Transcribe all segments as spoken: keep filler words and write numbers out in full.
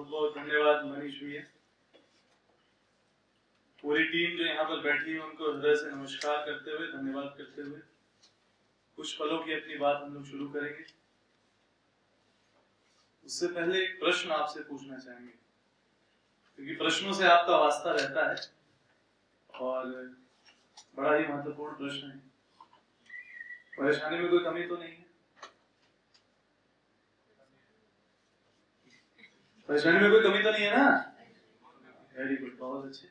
बहुत धन्यवाद मनीष भैया। पूरी टीम जो यहाँ पर बैठी है उनको हृदय से नमस्कार करते हुए, धन्यवाद करते हुए कुछ पलों की अपनी बात हम लोग शुरू करेंगे। उससे पहले एक प्रश्न आपसे पूछना चाहेंगे, क्योंकि प्रश्नों से आपका वास्ता रहता है और बड़ा ही महत्वपूर्ण प्रश्न है। परेशानी में कोई कमी तो नहीं है? परेशानी में कोई कमी तो नहीं है ना? वेरी गुड, बहुत अच्छे।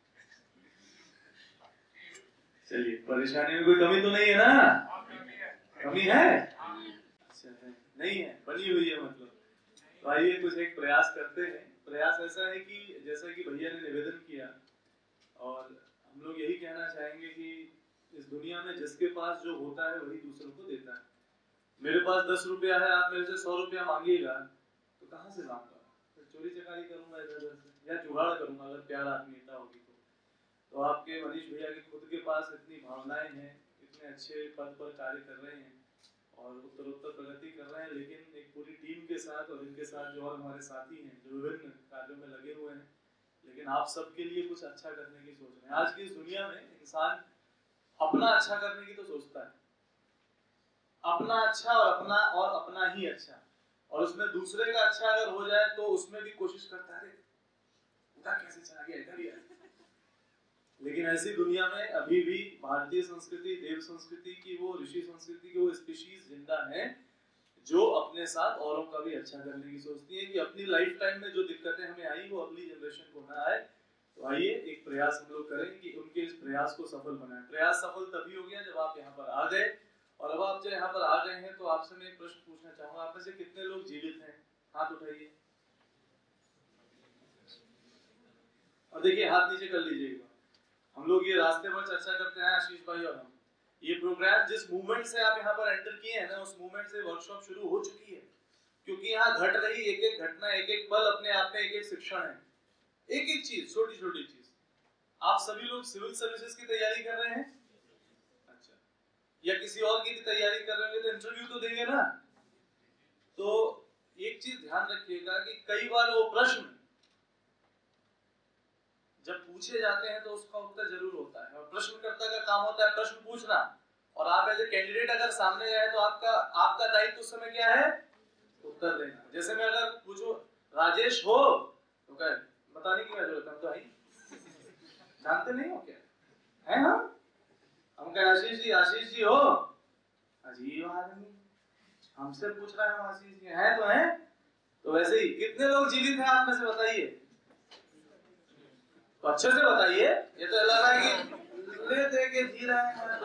चलिए, परेशानी में कोई कमी तो नहीं है ना? कमी है? अच्छा है, नहीं है, बनी हुई है मतलब। तो आइए कुछ एक प्रयास करते हैं। प्रयास ऐसा है कि जैसा कि भैया ने निवेदन किया, और हम लोग यही कहना चाहेंगे कि इस दुनिया में जिसके पास जो होता है वही दूसरों को देता है। मेरे पास दस रुपया है, आप मेरे से सौ रुपया मांगिएगा तो कहाँ से मांगूंगा? तो चोरी चकारी करूंगा इधर उधर से, या जुगाड़ करूंगा अगर प्यार आत्मीयता होगी तो। तो आपके मनीष भैया के खुद के पास इतनी भावनाएं हैं, इतने अच्छे पद पर कार्य कर रहे हैं और उत्तरोत्तर प्रगति कर रहे हैं, लेकिन एक पूरी टीम के साथ और इनके साथ जो और हमारे साथी हैं जो विभिन्न कार्यों में लगे हुए हैं, लेकिन आप सबके लिए कुछ अच्छा करने की सोच रहे हैं। आज की इस दुनिया में इंसान अपना अच्छा करने की तो सोचता है, अपना अच्छा और अपना और अपना ही अच्छा, और उसमें दूसरे का अच्छा अगर हो जाए तो उसमें भी कोशिश करता है उधर कैसे चला गया, इधर ही है। लेकिन ऐसी दुनिया में अभी भी भारतीय संस्कृति, देव संस्कृति की वो ऋषि संस्कृति की वो स्पीशीज जिंदा है जो अपने साथ औरों का भी अच्छा करने की सोचती है कि अपनी लाइफ टाइम में जो दिक्कतें हमें आई वो अगली जनरेशन को ना आए। तो आइए एक प्रयास हम लोग करें कि उनके इस प्रयास को सफल बनाएं। प्रयास सफल तभी हो गया जब आप यहाँ पर आ गए, और अब आप जो यहाँ पर आ गए हैं तो आपसे मैं एक प्रश्न पूछना चाहूंगा, आप में से कितने लोग जीवित हैं? हाथ उठाइए और देखिए हाथ नीचे कर लीजिएगा। हम लोग ये रास्ते पर चर्चा करते हैं आशीष भाई और हम, ये प्रोग्राम जिस मूवमेंट से आप यहाँ पर एंटर किए हैं ना, उस मूवमेंट से वर्कशॉप शुरू हो चुकी है, क्योंकि यहाँ घट रही एक एक घटना, एक एक पल अपने आप में एक एक शिक्षण है, एक एक चीज, छोटी छोटी चीज। आप सभी लोग सिविल सर्विसेज की तैयारी कर रहे हैं, अच्छा, या किसी और की भी तैयारी कर रहे हैं तो इंटरव्यू तो देंगे ना। तो एक चीज ध्यान रखिएगा कि कई बार वो प्रश्न जब पूछे जाते हैं तो उसका उत्तर जरूर होता है, और प्रश्नकर्ता का काम होता है प्रश्न पूछना, और आप एज ए कैंडिडेट अगर सामने जाए तो आपका आपका दायित्व उस समय क्या है? उत्तर देना। जैसे मैं अगर पूछूं राजेश हो तो कहे बताने की क्या जरूरत है, हम तो आई जानते नहीं हो क्या है। हम हम कहे आशीष जी, आशीष जी हो, अजीब आदमी हमसे पूछ रहा है, हम आशीष जी हैं तो हैं। तो वैसे ही कितने लोग जीवित हैं आप में से बताइए, तो अच्छे से बताइए, ये तो लग रहा है कि ले दे के जी रहे हैं।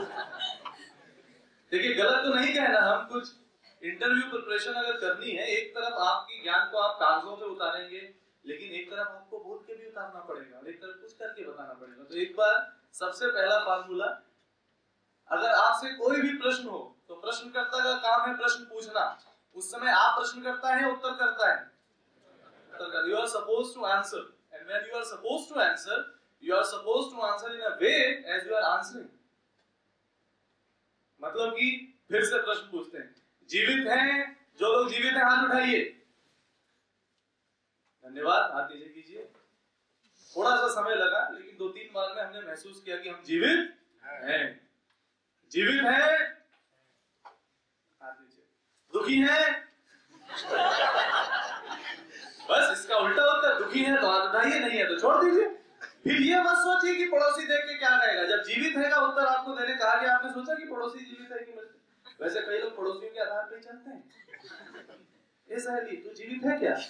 देखिए गलत तो नहीं कहना, हम कुछ इंटरव्यू प्रिपरेशन अगर करनी है, एक तरफ आपकी ज्ञान को आप कागजों पे उतारेंगे, लेकिन एक तरफ आपको बोल के भी उतारना पड़ेगा, और एक तरफ कुछ करके बताना पड़ेगा। तो एक बार सबसे पहला फार्मूला, अगर आपसे कोई भी प्रश्न हो तो प्रश्नकर्ता का काम है प्रश्न पूछना। उस समय आप प्रश्न करता है उत्तर करता है, you are supposed to answer, and when you are supposed to answer, you are supposed to answer in a way as you are answering। मतलब कि फिर से प्रश्न पूछते हैं, जीवित हैं? जो लोग जीवित हैं हाथ उठाइए, धन्यवाद, हाथ नीचे कीजिए। थोड़ा सा समय लगा, लेकिन दो तीन बार में हमने महसूस किया कि हम जीवित हैं। जीवित हैं? हाथ नीचे। दुखी हैं? बस इसका उल्टा उत्तर, दुखी है तो हाथ उठाइए, नहीं है तो छोड़ दीजिए। फिर ये मत सोचिए कि पड़ोसी देख के क्या कहेगा। जब जीवित है का उत्तर आपको देने कहा गया, आपने सोचा कि पड़ोसी जीवित है कि मृत। वैसे कई लोग पड़ोसियों के आधार पर चलते हैं। ये सहेली तू जीवित है क्या?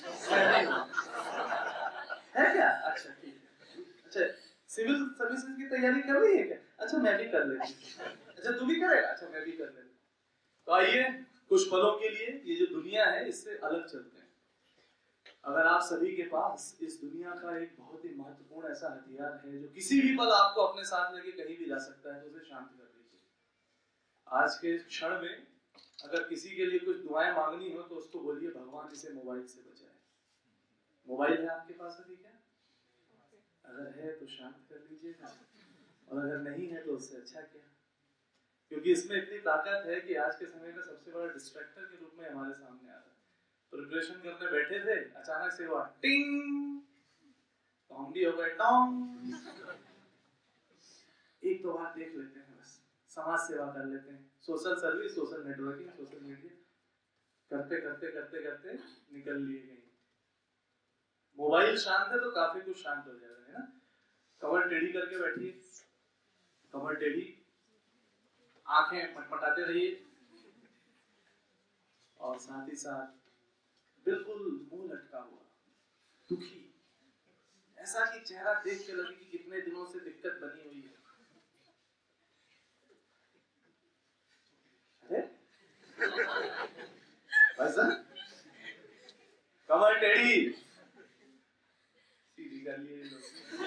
है क्या? अच्छा ठीक है। अच्छा सिविल सर्विसेज की तैयारी कर रही है क्या? अच्छा मैं भी कर लेती हूँ। अच्छा तू भी करेगा? अच्छा मैं भी कर लेती हूँ। तो आइए कुछ पलों के लिए ये जो दुनिया है इससे अलग चलते हैं। अगर आप सभी के पास इस दुनिया का एक बहुत ही महत्वपूर्ण ऐसा हथियार है जो किसी भी पल आपको अपने साथ लेके कहीं भी ला सकता है, तो उसे शांत कर लीजिए। आज के क्षण में अगर किसी के लिए कुछ दुआएं मांगनी हो तो उसको बोलिए भगवान इसे मोबाइल से बचाए। मोबाइल है आपके पास अभी क्या? अगर है तो शांत कर लीजिएगा, और अगर नहीं है तो उससे अच्छा क्या, क्योंकि इसमें इतनी ताकत है कि आज के समय का सबसे बड़ा डिस्ट्रैक्टर के रूप में हमारे सामने आ रहा है। प्रिपरेशन करने बैठे थे, अचानक से हुआ टिंग, तो हम भी हो गए टोंग। एक दो बार देख लेते हैं, बस समाज सेवा कर लेते हैं, social service, social networking, social media करते करते करते करते निकल लिए कहीं। मोबाइल शांत है तो काफी कुछ शांत हो जाएगा, है ना। कमर टेढ़ी करके बैठिए, कमर टेढ़ी, आंखें मटमटाते रहिए, और साथ ही साथ बिल्कुल मुंह लटका हुआ, दुखी, ऐसा कि चेहरा देख के लगे कि कितने दिनों से दिक्कत बनी हुई है। अरे ऐसा कमर टेढ़ी, सीधी कर लिए लोग,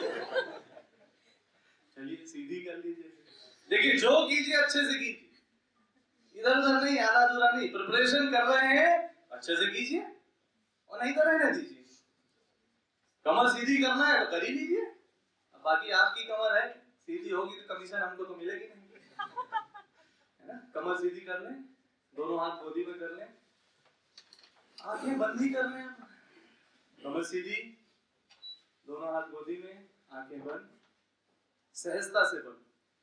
चलिए सीधी कर लीजिए। देखिए जो कीजिए अच्छे से कीजिए, इधर उधर नहीं, आधा अधूरा नहीं। प्रिपरेशन कर रहे हैं अच्छे से कीजिए, और नहीं तो रहने दीजिए। कमर सीधी करना है तो कर ही लीजिए, बाकी आपकी कमर है, सीधी होगी तो कमीशन हमको तो मिलेगी नहीं, है ना। कमर सीधी कर लें, दोनों हाथ गोदी में कर लें, आंखें बंद ही कर लें, कमर सीधी, दोनों हाथ गोदी में, आंखें बंद, सहजता से बंद।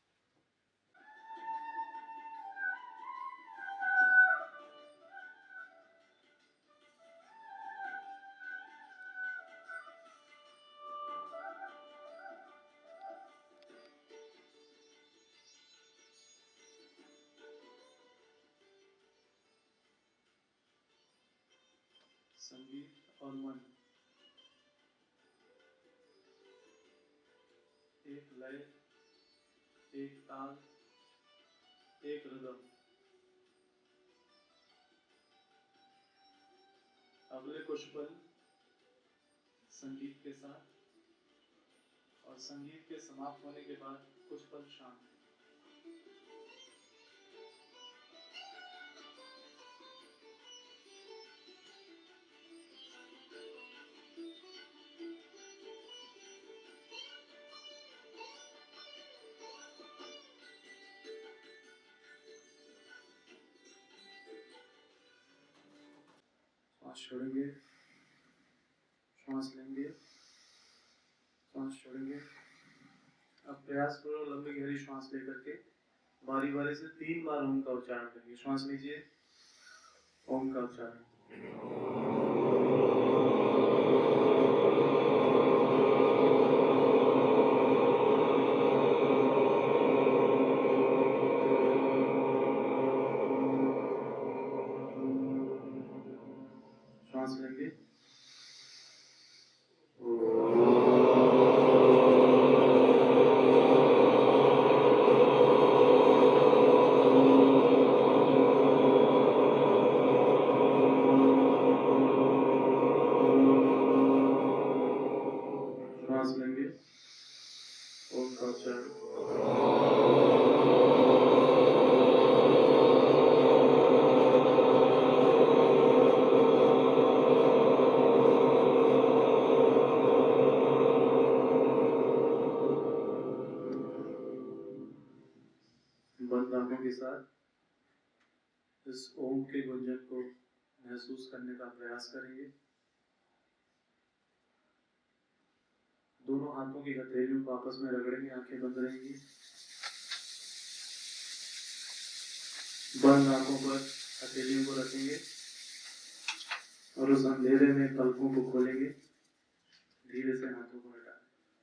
संगीत और मन, एक लय, एक ताल, एक रिदम। अगले कुछ पल संगीत के साथ, और संगीत के समाप्त होने के बाद कुछ पल शांत। सांस छोड़ेंगे, सांस लेंगे, सांस छोड़ेंगे। अब प्रयास करो लंबी गहरी सांस लेकर के बारी बारी से तीन बार ओम का उच्चारण करिए। सांस लीजिए, ओम का उच्चारण। सांस लेंगे, सांस लेंगे, ओम का उच्चारण। बंद आंखों के साथ इस ओम के गुंजन को महसूस करने का प्रयास करेंगे। दोनों हाथों की हथेलियों को आपस में रगड़ेंगे, आंखें बंद रहेंगी। बंद आंखों पर हथेलियों को रखेंगे और उस अंधेरे में पलकों को खोलेंगे, धीरे से हाथों को हटाएं।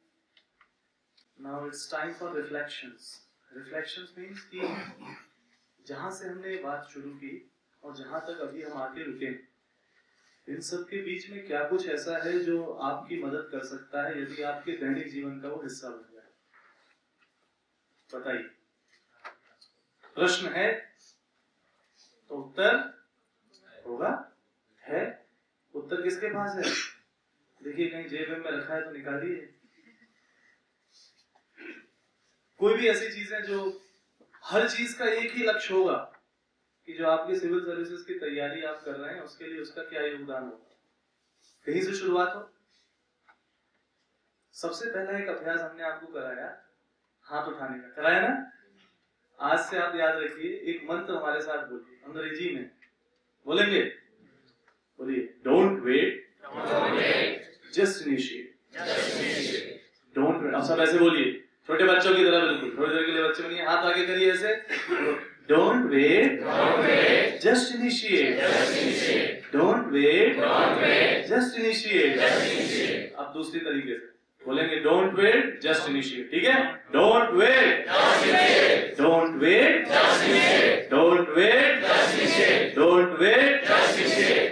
Now it's time for reflections. Reflections means कि जहां से हमने ये बात शुरू की और जहां तक अभी हम आके रुके, इन सब के बीच में क्या कुछ ऐसा है जो आपकी मदद कर सकता है यदि आपके दैनिक जीवन का वो हिस्सा बन जाए? बताइए। प्रश्न है तो उत्तर होगा, है। उत्तर किसके पास है? देखिए कहीं जेब में रखा है तो निकालिए। कोई भी ऐसी चीजें जो हर चीज का एक ही लक्ष्य होगा कि जो आपकी सिविल सर्विसेज की तैयारी आप कर रहे हैं उसके लिए उसका क्या योगदान होगा, कहीं से शुरुआत हो। सबसे पहला एक अभ्यास हमने आपको कराया हाथ उठाने का, कराया ना। आज से आप याद रखिए, एक मंत्र हमारे साथ बोलिए, अंग्रेजी में बोलेंगे। बोलिए, don't wait, just initiate. Don't wait. अब सब ऐसे बोलिए, छोटे बच्चों की तरह बिल्कुल, थोड़ी देर के लिए बच्चे बनिए, हाथ आगे करिए ऐसे, don't wait, just initiate. Don't wait, just initiate. अब दूसरी तरीके से बोलेंगे, डोंट वेट, जस्ट इनिशिएट। ठीक है, don't wait, don't wait, don't wait, don't wait.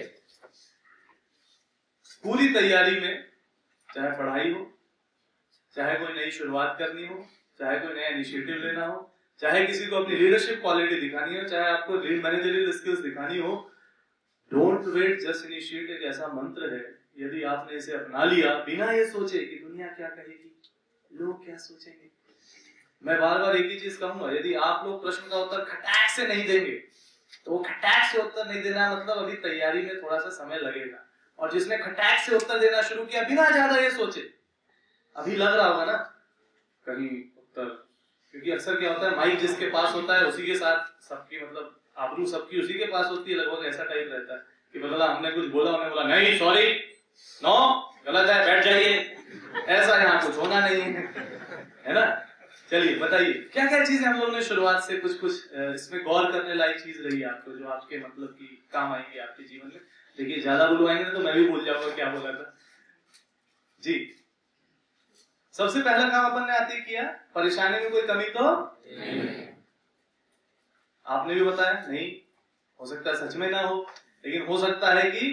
पूरी तैयारी में, चाहे पढ़ाई हो, चाहे कोई नई शुरुआत करनी हो, चाहे कोई नया इनिशिएटिव लेना हो, चाहे किसी को अपनी लीडरशिप क्वालिटी दिखानी हो, चाहे आपको मैनेजरियल स्किल्स दिखानी हो, डोंट वेट, जस्ट इनिशिएट एक ऐसा मंत्र है, यदि आपने इसे अपना लिया बिना ये सोचे कि दुनिया क्या कहेगी, लोग क्या सोचेंगे। मैं बार बार एक ही चीज कहूंगा, यदि आप लोग प्रश्न का उत्तर खटाक से नहीं देंगे तो वो खटाक से उत्तर नहीं देना मतलब अभी तैयारी में थोड़ा सा समय लगेगा। और जिसने खटाक से उत्तर देना शुरू किया बिना ज्यादा ये सोचे, अभी लग रहा होगा ना कहीं उत्तर, क्योंकि अक्सर क्या होता है, माइक जिसके पास होता है उसी के साथ सबकी मतलब आबरू सबकी उसी के पास होती है, लगभग ऐसा टाइप रहता है कि बदला हमने कुछ बोला, हमने बोला नहीं सॉरी नो गलत है बैठ जाइए, ऐसा यहाँ कुछ होना नहीं है, है ना। चलिए बताइए क्या क्या चीजें हम लोगों ने शुरुआत से कुछ कुछ इसमें गौर करने लायक चीज रही आपको, जो आपके मतलब की काम आएंगे आपके जीवन में। देखिए ज्यादा बुलवाएंगे तो मैं भी भूल जाऊंगा क्या बोला था जी। सबसे पहला काम अपन ने आते किया, परेशानी में कोई कमी तो नहीं। आपने भी बताया नहीं, हो सकता है सच में ना हो, लेकिन हो सकता है कि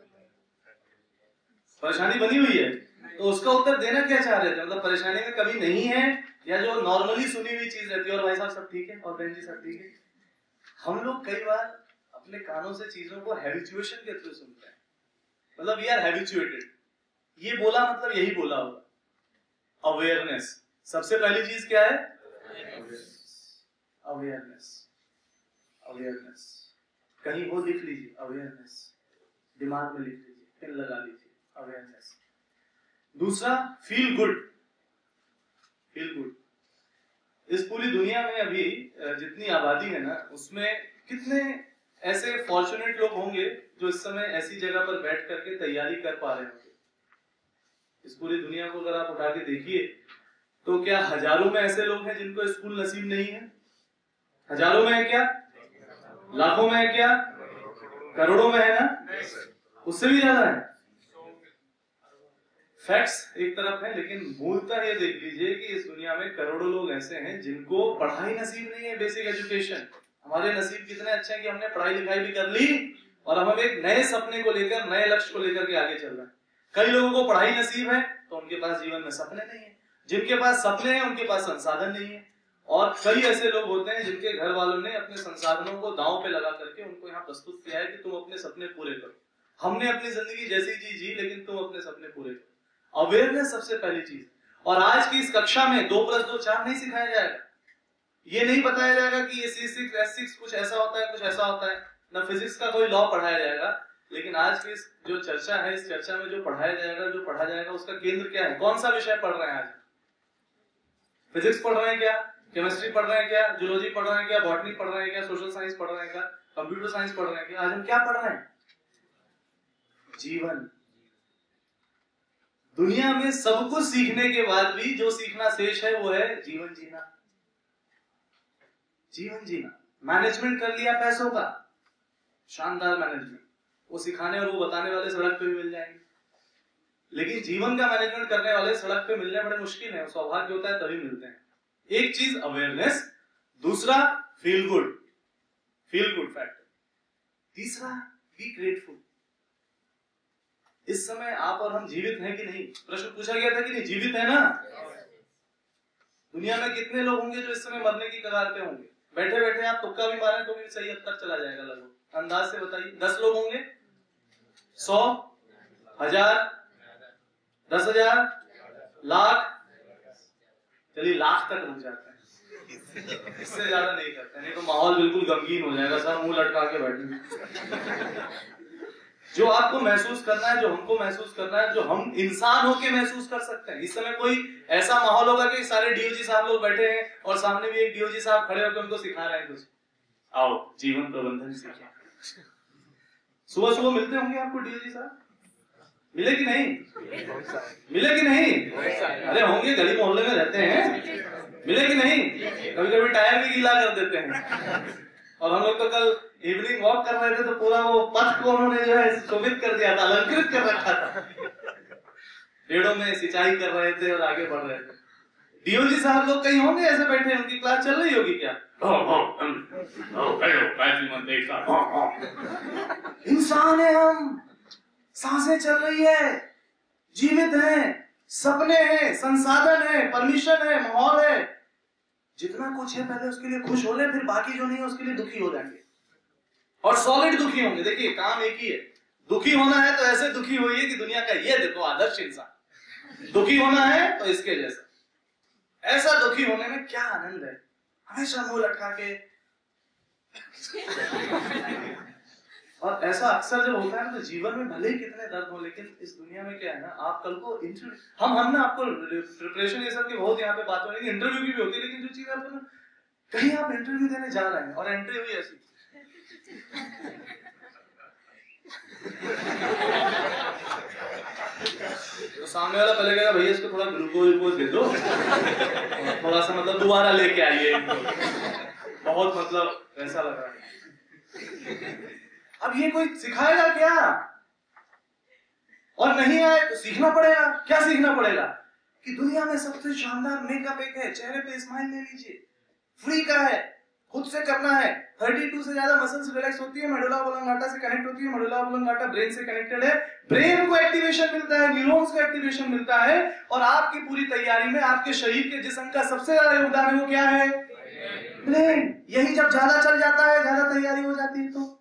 परेशानी बनी हुई है, तो उसका उत्तर देना क्या चाह रहे थे, मतलब परेशानी में कमी नहीं है या जो नॉर्मली सुनी हुई चीज रहती है, और भाई साहब सब ठीक है और बहन जी सब ठीक है। हम लोग कई बार अपने कानों से चीजों को हैबिचुएशन के थ्रू सुनते हैं, मतलब वी आर हैबिचुएटेड, ये बोला मतलब यही बोला होगा। अवेयरनेस, सबसे पहली चीज क्या है, अवेयरनेस। अवेयरनेस कहीं वो लिख लीजिए, अवेयरनेस दिमाग में लिख लीजिए, पेन लगा लीजिए, अवेयरनेस। दूसरा फील गुड, फील गुड। इस पूरी दुनिया में अभी जितनी आबादी है ना, उसमें कितने ऐसे फॉर्चुनेट लोग होंगे जो इस समय ऐसी जगह पर बैठ करके तैयारी कर पा रहे होंगे। इस पूरी दुनिया को अगर आप उठा के देखिए तो क्या हजारों में ऐसे लोग हैं जिनको स्कूल नसीब नहीं है? हजारों में है क्या? लाखों में है क्या? करोड़ों में है ना? उससे भी ज्यादा है। फैक्ट्स एक तरफ है, लेकिन मूलतः ये देख लीजिए कि इस दुनिया में करोड़ों लोग ऐसे हैं जिनको पढ़ाई नसीब नहीं है, बेसिक एजुकेशन। हमारे नसीब कितने अच्छे हैं कि हमने पढ़ाई लिखाई भी कर ली और हम एक नए सपने को लेकर, नए लक्ष्य को लेकर के आगे चल रहे हैं। कई लोगों को पढ़ाई नसीब है तो उनके पास जीवन में सपने नहीं है, जिनके पास सपने हैं उनके पास संसाधन नहीं है। और कई ऐसे लोग होते हैं जिनके घर वालों ने अपने संसाधनों को दांव पे लगा करके उनको यहाँ प्रस्तुत किया है कि तुम अपने सपने पूरे करो। हमने अपनी जिंदगी जैसी जी जी, लेकिन तुम अपने सपने पूरे करो। अवेयरनेस सबसे पहली चीज। और आज की इस कक्षा में दो प्लस दो चार नहीं सिखाया जाएगा, ये नहीं बताया जाएगा कि ये सी सिक्स एस सिक्स कुछ ऐसा होता है, कुछ ऐसा होता है, ना फिजिक्स का कोई लॉ पढ़ाया जाएगा। लेकिन आज की इस जो चर्चा है, इस चर्चा में जो पढ़ाया जाएगा, जो पढ़ा जाएगा, उसका केंद्र क्या है? कौन सा विषय पढ़ रहे हैं आज? फिजिक्स पढ़ रहे हैं क्या? केमिस्ट्री पढ़ रहे हैं क्या? जूलॉजी पढ़ रहे हैं क्या? बॉटनी पढ़ रहे हैं क्या? सोशल साइंस पढ़ रहे हैं क्या? कंप्यूटर साइंस पढ़ रहे हैं क्या? आज हम क्या पढ़ रहे हैं? जीवन। दुनिया में सब कुछ सीखने के बाद भी जो सीखना शेष है वो है जीवन जीना। जीवन जीना। मैनेजमेंट कर लिया पैसों का, शानदार मैनेजमेंट, वो सिखाने और वो बताने वाले सड़क पे भी मिल जाएंगे। लेकिन जीवन का मैनेजमेंट करने वाले सड़क पे मिलने बड़े मुश्किल है, सौभाग्य होता है तभी मिलते हैं। एक चीज अवेयरनेस, दूसरा feel good, feel good factor, तीसरा बी ग्रेटफुल। इस समय आप और हम जीवित हैं कि नहीं? प्रश्न पूछा गया था कि नहीं, जीवित है ना? दुनिया में कितने लोग होंगे जो इस समय मरने की कगार पे होंगे? बैठे बैठे आप तुक्का भी मारें तो भी सही उत्तर चला जाएगा लगभग। अंदाज से बताइए, दस लोग होंगे, सौ, हजार, दस हजार, लाख, चलिए लाख तक रुक जाते हैं, इससे ज्यादा नहीं करते, नहीं तो माहौल बिल्कुल गमगीन हो जाएगा, सब मुंह लटका के बैठेंगे। जो आपको महसूस करना है, जो हमको महसूस करना है, जो हम इंसान होके महसूस कर सकते हैं। इस समय कोई ऐसा माहौल होगा कि सारे डीओजी साहब लोग बैठे हैं और सामने भी एक डीओजी साहब खड़े होकर उनको सिखा रहे हैं कुछ, आओ जीवन प्रबंधन सीखिए। सुबह सुबह मिलते होंगे आपको डीओजी साहब, मिले कि नहीं? मिले कि नहीं? अरे होंगे, गली मोहल्ले में रहते हैं, मिले कि नहीं? कभी कभी टायर भी गीला कर देते हैं। और हम लोग तो कल इवनिंग वॉक कर रहे थे तो पूरा वो पथ को उन्होंने जो है शोभित कर दिया था, अलंकृत कर रखा था। पेड़ों में सिंचाई कर रहे थे और आगे बढ़ रहे थे। डीओजी साहब लोग कहीं होंगे ऐसे बैठे, उनकी क्लास चल रही होगी क्या? इंसान है हम, सांसें चल रही है, जीवित हैं, सपने हैं, संसाधन है, परमिशन है, माहौल है, जितना कुछ है पहले उसके लिए खुश हो ले, फिर बाकी जो नहीं है उसके लिए दुखी हो जाएंगे और सॉलिड दुखी होंगे। देखिए काम एक ही है, दुखी होना है तो ऐसे दुखी होइए कि दुनिया का ये देखो आदर्श इंसान, दुखी होना है तो इसके जैसा। ऐसा दुखी होने में क्या आनंद है, हमेशा मुंह लटका के। और ऐसा अक्सर जब होता है तो जीवन में भले ही कितने दर्द हो, लेकिन इस दुनिया में क्या है ना, आप कल को इंटरव्यू, हम हम ना आपको प्रिपरेशन ये सब की बहुत यहाँ पे बात हो रही है, इंटरव्यू की भी होती है, लेकिन जो चीज आपको ना, कहीं आप इंटरव्यू देने जा रहे हैं और एंट्री हुई ऐसी, तो सामने वाला पहले कहेगा भैया इसको थोड़ा ग्लूकोज ग्लूकोज दे दो, थोड़ा सा मतलब दोबारा लेके आइए, बहुत मतलब ऐसा लग रहा है। अब ये कोई सिखाएगा क्या? और नहीं आए तो सीखना पड़ेगा। क्या सीखना पड़ेगा? कि दुनिया में सबसे शानदार मेकअप एक है, चेहरे पे स्माइल ले लीजिए, फ्री का है, खुद से करना है। बत्तीस से ज्यादा मसल्स रिलैक्स होती है, मेडुला ऑब्लांगाटा से कनेक्ट होती है, मेडुला ऑब्लांगाटा ब्रेन से कनेक्टेड है, ब्रेन को एक्टिवेशन मिलता है, न्यूरॉन्स को एक्टिवेशन मिलता है, और आपकी पूरी तैयारी में आपके शरीर के जिस्म का सबसे ज्यादा योगदान है वो क्या है? ब्रेन। यही जब ज्यादा चल जाता है, ज्यादा तैयारी हो जाती है तो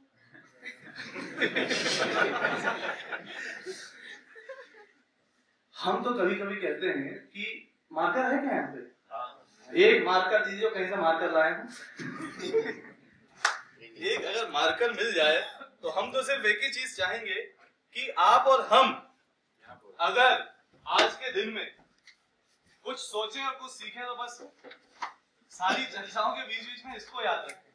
हम तो कभी कभी कहते हैं कि मार्कर है क्या यहाँ पे? एक मार्कर दीजिए, कहीं से मार्कर लाए हैं। एक अगर मार्कर मिल जाए तो हम तो सिर्फ एक ही चीज चाहेंगे कि आप और हम अगर आज के दिन में कुछ सोचें और कुछ सीखें तो बस सारी चर्चाओं के बीच बीच में इसको याद रखें।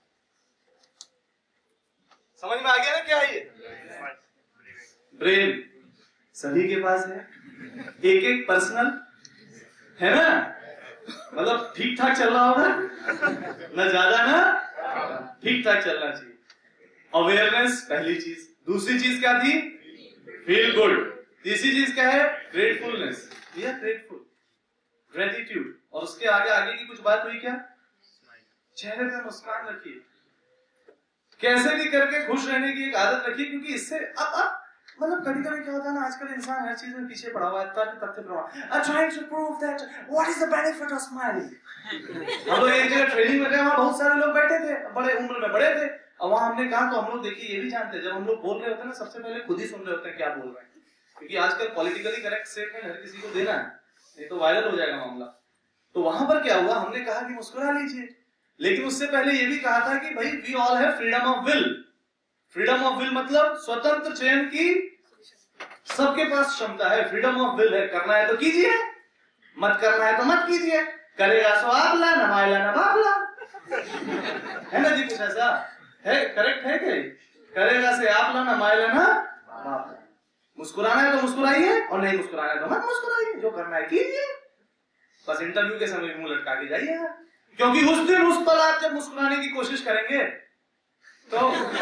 समझ में आ गया ना क्या है ये? ब्रेन सभी के पास है, एक एक पर्सनल है ना, मतलब ठीक ठाक चल रहा होगा ना, ज्यादा ना, ठीक ठाक चलना चाहिए। अवेयरनेस पहली चीज, दूसरी चीज क्या थी? Feel good. तीसरी चीज क्या है? ग्रेटफुलनेस। ये ग्रेटफुल, ग्रेटिट्यूड। और उसके आगे आगे की कुछ बात हुई क्या? चेहरे पे मुस्कान रखिए, कैसे भी करके खुश रहने की एक आदत रखिए, क्योंकि इससे अब अब मतलब कभी कभी क्या होता है ना, आजकल इंसान हर चीज में पीछे पड़ा हुआ है, तथ्य तथ्य प्रमाण। I'm trying to prove that what is the benefit of smiling? हम लोग एक जगह ट्रेनिंग में गए, वहाँ बहुत सारे लोग बैठे थे, बड़े उम्र में बड़े थे, और वहाँ हमने कहा तो हम लोग देखिए ये भी जानते हैं, जब हम लोग बोल रहे होते हैं ना, सबसे पहले खुद ही सुन रहे होते हैं क्या बोल रहे हैं, क्योंकि आजकल पॉलिटिकली करेक्ट स्टेटमेंट हर किसी को देना है, नहीं तो वायरल हो जाएगा मामला। तो वहां पर क्या हुआ, हमने कहा कि मुस्कुरा लीजिए, लेकिन उससे पहले ये भी कहा था कि भाई we all have freedom of will. Freedom of will मतलब स्वतंत्र चयन की सबके पास क्षमता है, फ्रीडम ऑफ विल है। करना है तो कीजिए, मत करना है तो मत कीजिए, करेगा सो आपला, नमायला न बापला, है ना जी? कुछ ऐसा है, करेक्ट है क्या? करेगा से आपला, नमायला न बापला। मुस्कुराना है तो मुस्कुराइए, और नहीं मुस्कुराना है तो मत मुस्कुराइए, जो करना है कीजिए, बस इंटरव्यू के समय मुंह लटका के जाइएगा, क्योंकि उस दिन उस पल आप जब मुस्कुराने की कोशिश करेंगे तो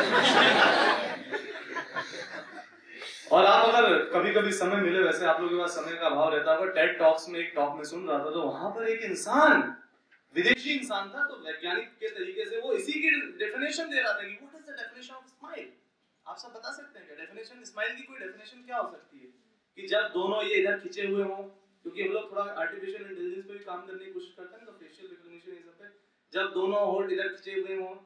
और आप अगर कभी कभी समय मिले, वैसे आप लोगों के पास समय का अभाव रहता है, टेड टॉक्स में एक टॉक में सुन रहा था, तो वहां पर एक इंसान, विदेशी इंसान था, तो वैज्ञानिक के तरीके से वो इसी की डेफिनेशन दे रहा था कि what is the definition of smile. आप सब बता सकते हैं क्या डेफिनेशन? स्माइल की कोई डेफिनेशन क्या हो सकती है? कि जब दोनों ये इधर खिंचे हुए हों, क्योंकि हम लोग थोड़ा आर्टिफिशियल इंटेलिजेंस पे भी काम करने की कोशिश करते हैं, तो फेशियल रिकॉग्निशन ये सब पे, जब दोनों होठ इधर खिंचे हुए हों,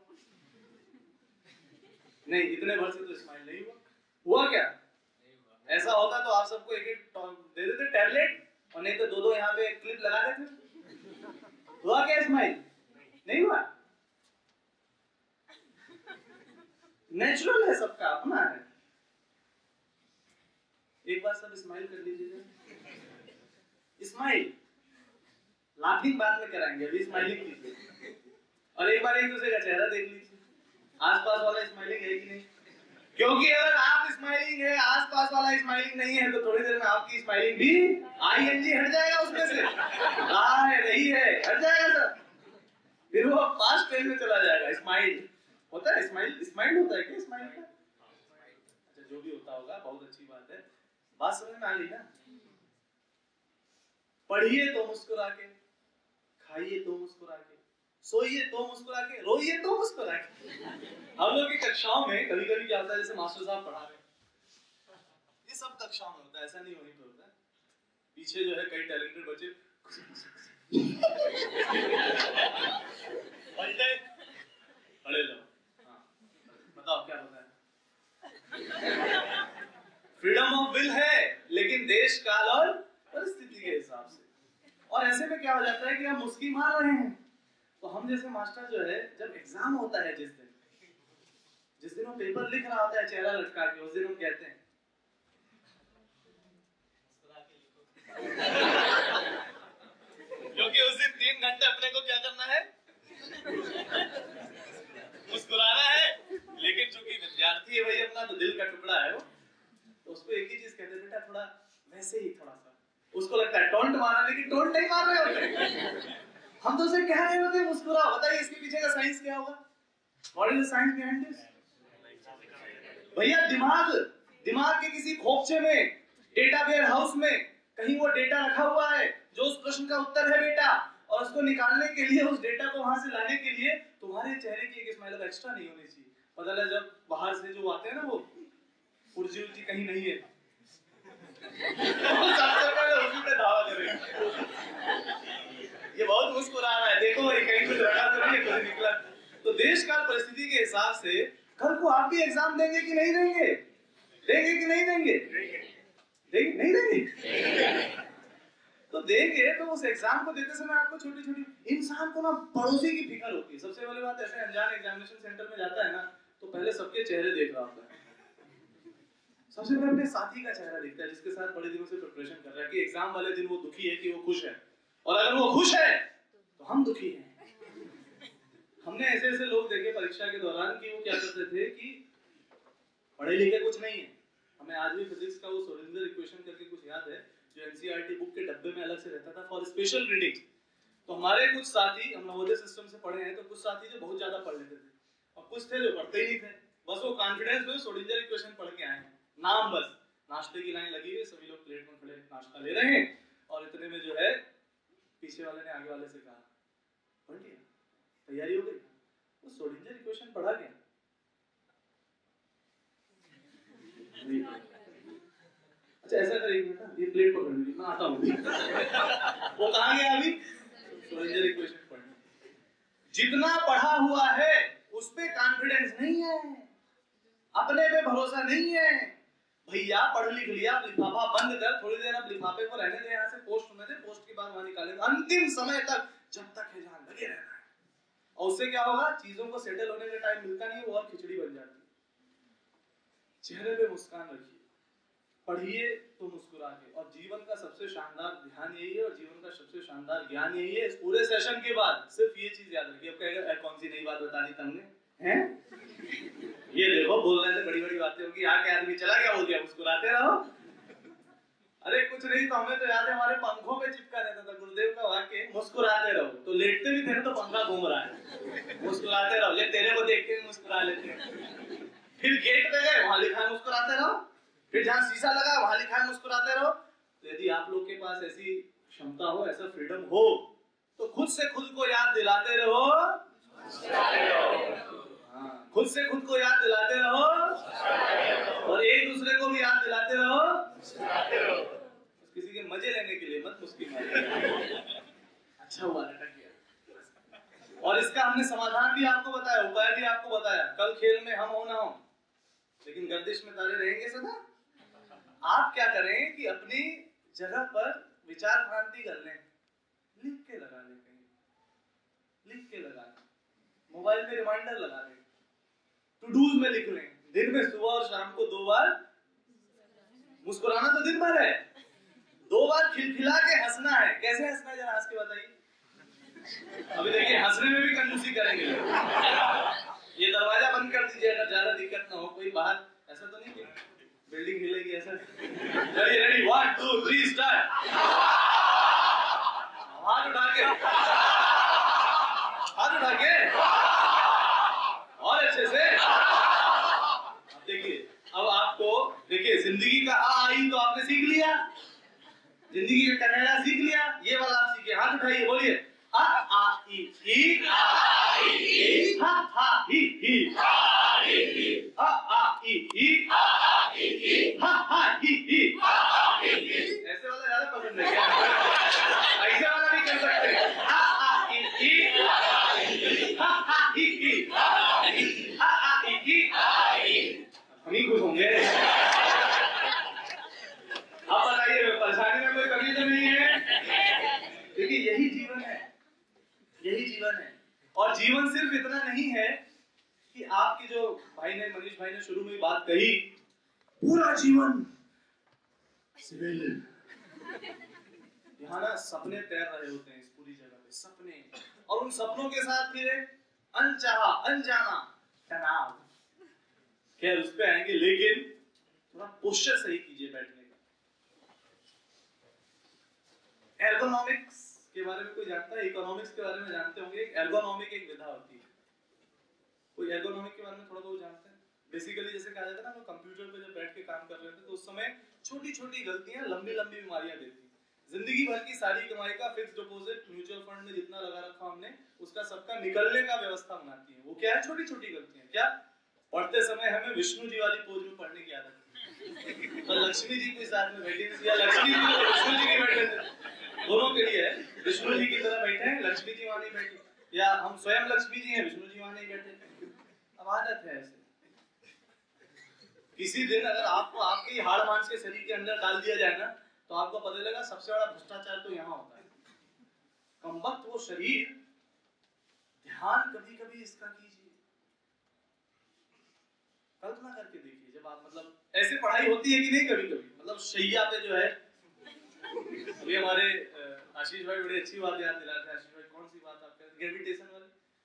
नहीं इतने भर से तो स्माइल नहीं हुआ। हुआ क्या? ऐसा होता तो आप सबको एक एक दे देते टैबलेट, और नहीं तो दो दो यहाँ पे क्लिप लगा देते। हुआ क्या स्माइल? नहीं हुआ। नेचुरल है, सबका अपना है। एक बार सब स्माइल कर लीजिए, स्माइल, लाफिंग बाद में कराएंगे, अभी स्माइलिंग कीजिए, और एक बार एक दूसरे का चेहरा देख लीजिए, आसपास वाला स्माइलिंग है कि नहीं, क्योंकि अगर आप स्माइलिंग है, आसपास वाला स्माइलिंग नहीं है, तो थोड़ी देर में आपकी स्माइलिंग भी आईएनजी हट जाएगा उसमें से, आ रही है हट जाएगा सर, फिर वो पास्ट टेंस में चला जाएगा। स्माइल होता है, स्माइल स्माइल होता है क्या स्माइल का? अच्छा जो भी होता होगा, बहुत अच्छी बात है, बात समझ में आ गई ना? पढ़िए तो मुस्कुरा के, खाइए तो मुस्कुरा के, सोइए तो मुस्कुरा के, रोइए तो मुस्कुरा के। हम लोग की कक्षाओं में कभी कभी क्या होता है, जैसे मास्टर साहब पढ़ा रहे हैं, ये सब कक्षाओं में होता है, ऐसा नहीं वहीं पे होता है। पीछे जो है कई टैलेंटेड बच्चे पलटे खड़े लो, हाँ बताओ क्या होता है? फ्रीडम ऑफ विल है, लेकिन देश काल और परिस्थिति के हिसाब से। और ऐसे में क्या हो जाता है कि हम मुस्की मार रहे हैं, तो हम जैसे मास्टर जो है, जब एग्जाम होता है, जिस दिन जिस दिन वो पेपर लिख रहा होता है चेहरा लटका के, उस दिन हम कहते हैं क्योंकि उस दिन तीन घंटे अपने को क्या करना है, मुस्कुराना है। लेकिन चूंकि विद्यार्थी है भाई अपना, तो दिल का टुकड़ा है वो, तो उसको एक ही चीज कहते हैं, बेटा थोड़ा वैसे ही थोड़ा सा, उसको लगता है टोंट मारा, लेकिन टोंट नहीं मार रहे होते, हम तो उसे कह रहे होते मुस्कुरा। बताइए इसके पीछे का साइंस क्या होगा? What is the science behind this? भैया दिमाग दिमाग के किसी खोपचे में, डेटा वेयर हाउस में कहीं वो डेटा रखा हुआ है जो उस प्रश्न का उत्तर है बेटा, और उसको निकालने के लिए, उस डेटा को वहां से लाने के लिए तुम्हारे चेहरे की एक स्माइल एक्स्ट्रा नहीं होनी चाहिए। पता लगा जब बाहर से जो आते हैं ना, वो पुर्जी उर्जी कहीं नहीं है, सबसे पहले उसी पे धावा करेंगे। ये बहुत मुस्कुरा रहा है, देखो भाई कहीं कुछ रखा तो नहीं, कुछ निकला। तो देश काल परिस्थिति के हिसाब से कल को आप भी एग्जाम देंगे कि नहीं देंगे? देंगे कि नहीं देंगे? देंगे नहीं देंगे? तो देंगे तो उस एग्जाम को देते समय आपको छोटी छोटी, इंसान को ना पड़ोसी की फिक्र होती है। सबसे पहली बात, ऐसे अनजान एग्जामिनेशन सेंटर में जाता है ना, तो पहले सबके चेहरे देख रहा होता है। सबसे पहले अपने साथी का चेहरा देखता है, जिसके साथ बड़े दिनों से प्रिपरेशन कर रहा है, कि एग्जाम वाले दिन वो दुखी है कि वो खुश है, और अगर वो खुश है तो हम दुखी हैं। हमने ऐसे ऐसे लोग देखे परीक्षा के दौरान कि वो क्या करते थे कि पढ़े लिखे कुछ नहीं है। हमें आज भी फिजिक्स का वो सोलिंजर इक्वेशन करके कुछ याद है, जो एनसीईआरटी बुक के डब्बे में अलग से रहता था फॉर स्पेशल रीडिंग। तो हमारे कुछ साथी, हम नवोदय सिस्टम से पढ़े हैं, तो कुछ साथी जो बहुत ज्यादा पढ़ लेते थे, और कुछ थे जो पढ़ते ही नहीं थे, बस वो कॉन्फिडेंस में सोलिंजर इक्वेशन पढ़ के आए हैं, नाम बस। नाश्ते की लाइन लगी है, सभी लोग प्लेट में खड़े नाश्ता ले रहे हैं, और इतने में जो है पीछे वाले ने आगे वाले से कहा, पढ़ लिया, तैयारी हो गई? वो सोलिंजर इक्वेशन पढ़ा गया? अच्छा ऐसा करेंगे ना, ये प्लेट पकड़ ली, मैं आता हूँ। वो कहाँ गया अभी? सोलिंजर इक्वेशन पढ़ने। जितना पढ़ा हुआ है उस पे कॉन्फिडेंस नहीं है, अपने पे भरोसा नहीं है। भैया पढ़ लिख लिया, लिफाफा बंद कर, थोड़ी देर अब लिफाफे को रहने दे, यहाँ से पोस्ट होने दे, पोस्ट के बाद वहां निकालेंगे, अंतिम समय तक जब तक है जान लगे रहना है। और उससे क्या होगा, चीजों को सेटल होने का टाइम मिलता नहीं, वो और खिचड़ी बन जाती है। चेहरे पे मुस्कान रखिए, पढ़िए तो मुस्कुरा के, और जीवन का सबसे शानदार ध्यान यही है, और जीवन का सबसे शानदार ज्ञान यही है। इस पूरे सेशन के बाद सिर्फ ये चीज याद रखिए। अब कहेगा कौन सी नई बात बता दी तुमने, हैं? ये देखो बोलने से बड़ी बड़ी बातें होगी, आके आदमी चला गया, बोल दिया मुस्कुराते रहो। अरे कुछ नहीं, तो हमें तो याद है हमारे पंखों पे चिपका रहता था गुरुदेव का वाक्य, मुस्कुराते रहो। तो लेटते भी थे ना, तो पंखा घूम रहा है, मुस्कुराते रहो। ये तेरे को देख के मुस्कुरा लेते हैं। फिर गेट पे गए, वहां लिखा है मुस्कुराते रहो। फिर जहाँ शीशा लगा वहां लिखा है मुस्कुराते रहो। तो यदि आप लोग के पास ऐसी क्षमता हो, ऐसा फ्रीडम हो, तो खुद से खुद को याद दिलाते रहो, हाँ, खुद से खुद को याद दिलाते रहो, और एक दूसरे को भी याद दिलाते रहो। किसी के मजे लेने के लिए मत मुस्की मारिए। अच्छा हुआ लटक गया। और इसका हमने समाधान भी आपको बताया, उपाय भी आपको बताया। कल खेल में हम हो ना हो, लेकिन गर्दिश में तारे रहेंगे सदा। आप क्या करें कि अपनी जगह पर विचार क्रांति कर लें, लिख के लगा लें, कहीं लिख के लगा लें, मोबाइल में रिमाइंडर लगा लें, टू डूज में लिख लें, दिन में सुबह और शाम को दो बार मुस्कुराना तो दिन भर है, दो बार खिलखिला के हंसना है। कैसे हंसना है जरा हंस के बताइए। अभी देखिए हंसने में भी कंजूसी करेंगे। ये दरवाजा बंद कर दीजिए अगर ज्यादा दिक्कत ना हो, कोई बाहर ऐसा तो नहीं कि बिल्डिंग हिलेगी ऐसा। चलिए ready, one two three start. हाथ उठा के, हाथ उठा के और अच्छे से। अब देखिए, अब आपको देखिए जिंदगी का आ आई तो आपने सीख लिया, जिंदगी का कन्नड़ा सीख लिया, ये वाला आप सीखे। हाथ उठाइए, बोलिए आ आ ई ई हा हा ही ही आ आ ई ई हा हा ही ही। ऐसे वाला ज्यादा पसंद है क्या? ऐसे वाला भी कर सकते हैं। आ आ ई ई हा हा ही ही आ आ ई ई। हम ही खुश होंगे। अब बताइए, परेशानी में कोई कमी तो नहीं है? देखिए यही जीवन है, यही जीवन है। और जीवन सिर्फ इतना नहीं है कि आपके जो भाई ने, मनीष भाई ने शुरू में बात कही, पूरा जीवन सिविल, यहाँ ना सपने तैर रहे होते हैं इस पूरी जगह पे, सपने। और उन सपनों के साथ फिर एक अनचाहा अनजाना तनाव। खैर उस पे आएंगे, लेकिन थोड़ा पोस्चर सही कीजिए बैठने का। एर्गोनॉमिक्स के बारे में कोई जानता है? इकोनॉमिक्स के बारे में जानते होंगे। एर्गोनॉमिक एक विधा होती है। कोई एर्गोनॉमिक के बारे में थोड़ा बहुत जानते हैं? बेसिकली जैसे कहा जाता है ना, हम कंप्यूटर पे जब बैठ के काम कर रहे थे तो उस समय छोटी छोटी गलतियां लंबी लंबी बीमारियां देती। जिंदगी भर की सारी कमाई का फिक्स डिपॉजिट म्यूचुअल फंड में जितना लगा रखा हमने, उसका सबका निकलने का व्यवस्था बनाती है। वो क्या है? छोटी छोटी गलतियां। क्या? पढ़ते समय हमें विष्णु जी वाली पोज में पढ़ने की आदत है, तो लक्ष्मी जी के साथ में बैठे, या लक्ष्मी जी और विष्णु जी के बैठे थे, दोनों के लिए है। विष्णु जी की तरह बैठे हैं, लक्ष्मी जी वहां नहीं बैठे, या हम स्वयं लक्ष्मी जी हैं, विष्णु जी वहां नहीं बैठे। अब आदत है ऐसे। किसी दिन अगर आपको आपके हाड़ मांस के शरीर के अंदर डाल दिया जाए ना, तो आपको पता लगा सबसे बड़ा भ्रष्टाचार तो यहाँ होता है। कमबख्त वो शरीर, ध्यान कभी कभी इसका कीजिए। कल्पना करके देखिए, जब आप मतलब ऐसे पढ़ाई होती है कि नहीं कभी कभी, मतलब शैया पे जो है। अभी हमारे आशीष भाई बड़ी अच्छी बात याद दिला रहे। आशीष भाई कौन सी बात आप कह रहे? ग्रेविटेशन वाली।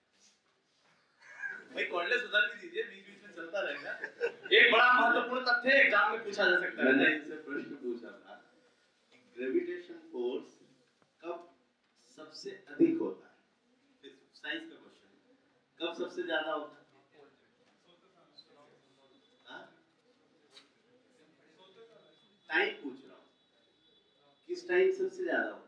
भाई कॉर्डलेस उधर भी दीजिए, बीच बीच में चलता रहेगा। एक बड़ा महत्वपूर्ण तथ्य एग्जाम में पूछा जा सकता है। मैंने इनसे प्रश्न पूछा था, ग्रेविटेशन फोर्स कब सबसे अधिक होता है? साइंस का क्वेश्चन है, कब सबसे ज्यादा होता है? टाइम पूछ रहा हूँ, किस टाइम सबसे ज्यादा होता है?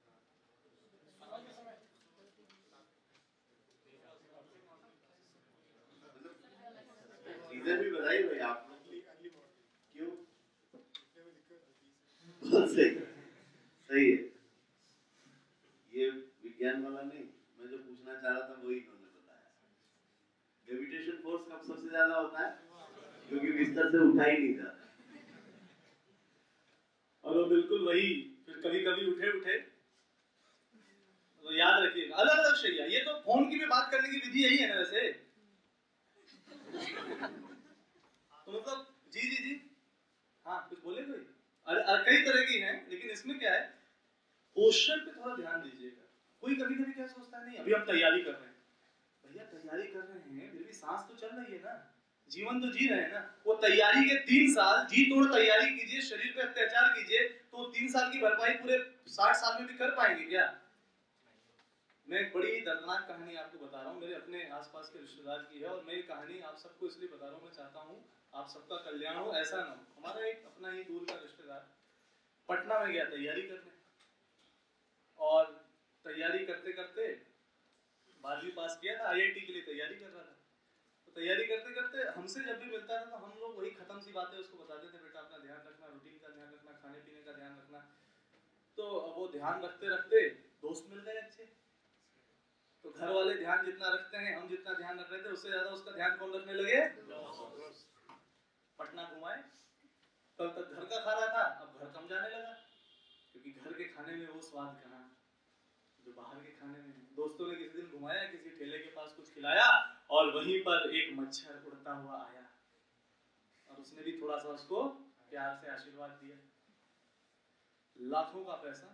रीजन भी बताइए भाई आप लोग, क्यों? बहुत सही, सही है। ये विज्ञान वाला नहीं, मैं जो पूछना चाह रहा था वही इन्होंने बताया। ग्रेविटेशन फोर्स कब सबसे ज्यादा होता है? क्योंकि बिस्तर से उठा ही नहीं जाता। और वो बिल्कुल वही, फिर कभी कभी उठे उठे तो याद रखिएगा, अलग अलग शैया। ये तो फोन की भी बात करने की विधि यही है ना वैसे। तो मतलब जी जी जी हाँ, कुछ बोले कोई? अरे कई तरह की हैं, लेकिन इसमें क्या है, पोस्चर पे थोड़ा ध्यान दीजिएगा। कोई कभी कभी क्या सोचता है, नहीं अभी हम तैयारी कर रहे हैं। भैया तैयारी कर रहे हैं, फिर भी सांस तो चल रही है ना, जीवन तो जी रहे हैं ना। वो तैयारी के तीन साल जी तोड़ तैयारी कीजिए, शरीर पे अत्याचार कीजिए, तो तीन साल की भरपाई पूरे साठ साल में भी कर पाएंगे क्या? मैं एक बड़ी दर्दनाक कहानी आपको बता रहा हूँ, मेरे अपने आसपास के रिश्तेदार की है। और मैं ये कहानी आप सबको इसलिए बता रहा हूँ, मैं चाहता हूँ आप सबका कल्याण हो, ऐसा ना हो। हमारा एक अपना ही दूर का रिश्तेदार पटना में गया तैयारी करने, और तैयारी करते करते बारहवीं पास किया था, आई आई टी के लिए तैयारी कर रहा था। तो तैयारी करते करते हमसे जब भी मिलता था तो हम लोग वही खत्म सी बातें उसको बताते थे, बेटा अपना ध्यान रखना, रूटीन का ध्यान रखना, खाने पीने का ध्यान रखना। तो वो ध्यान रखते रखते दोस्त मिल गए अच्छे। तो घर वाले ध्यान जितना रखते हैं, हम जितना ध्यान रख रहे थे, उससे ज्यादा उसका ध्यान कौन रखने लगे? पटना घुमाए। कल तक घर का खा रहा था, अब घर कम जाने लगा, क्योंकि घर के खाने में वो स्वाद कहाँ जो बाहर के खाने में। दोस्तों ने किसी दिन घुमाया, किसी ठेले के पास कुछ खिलाया, और वहीं पर एक मच्छर उड़ता हुआ आया, और उसने भी थोड़ा सा उसको प्यार से आशीर्वाद दिया। लाखों का पैसा।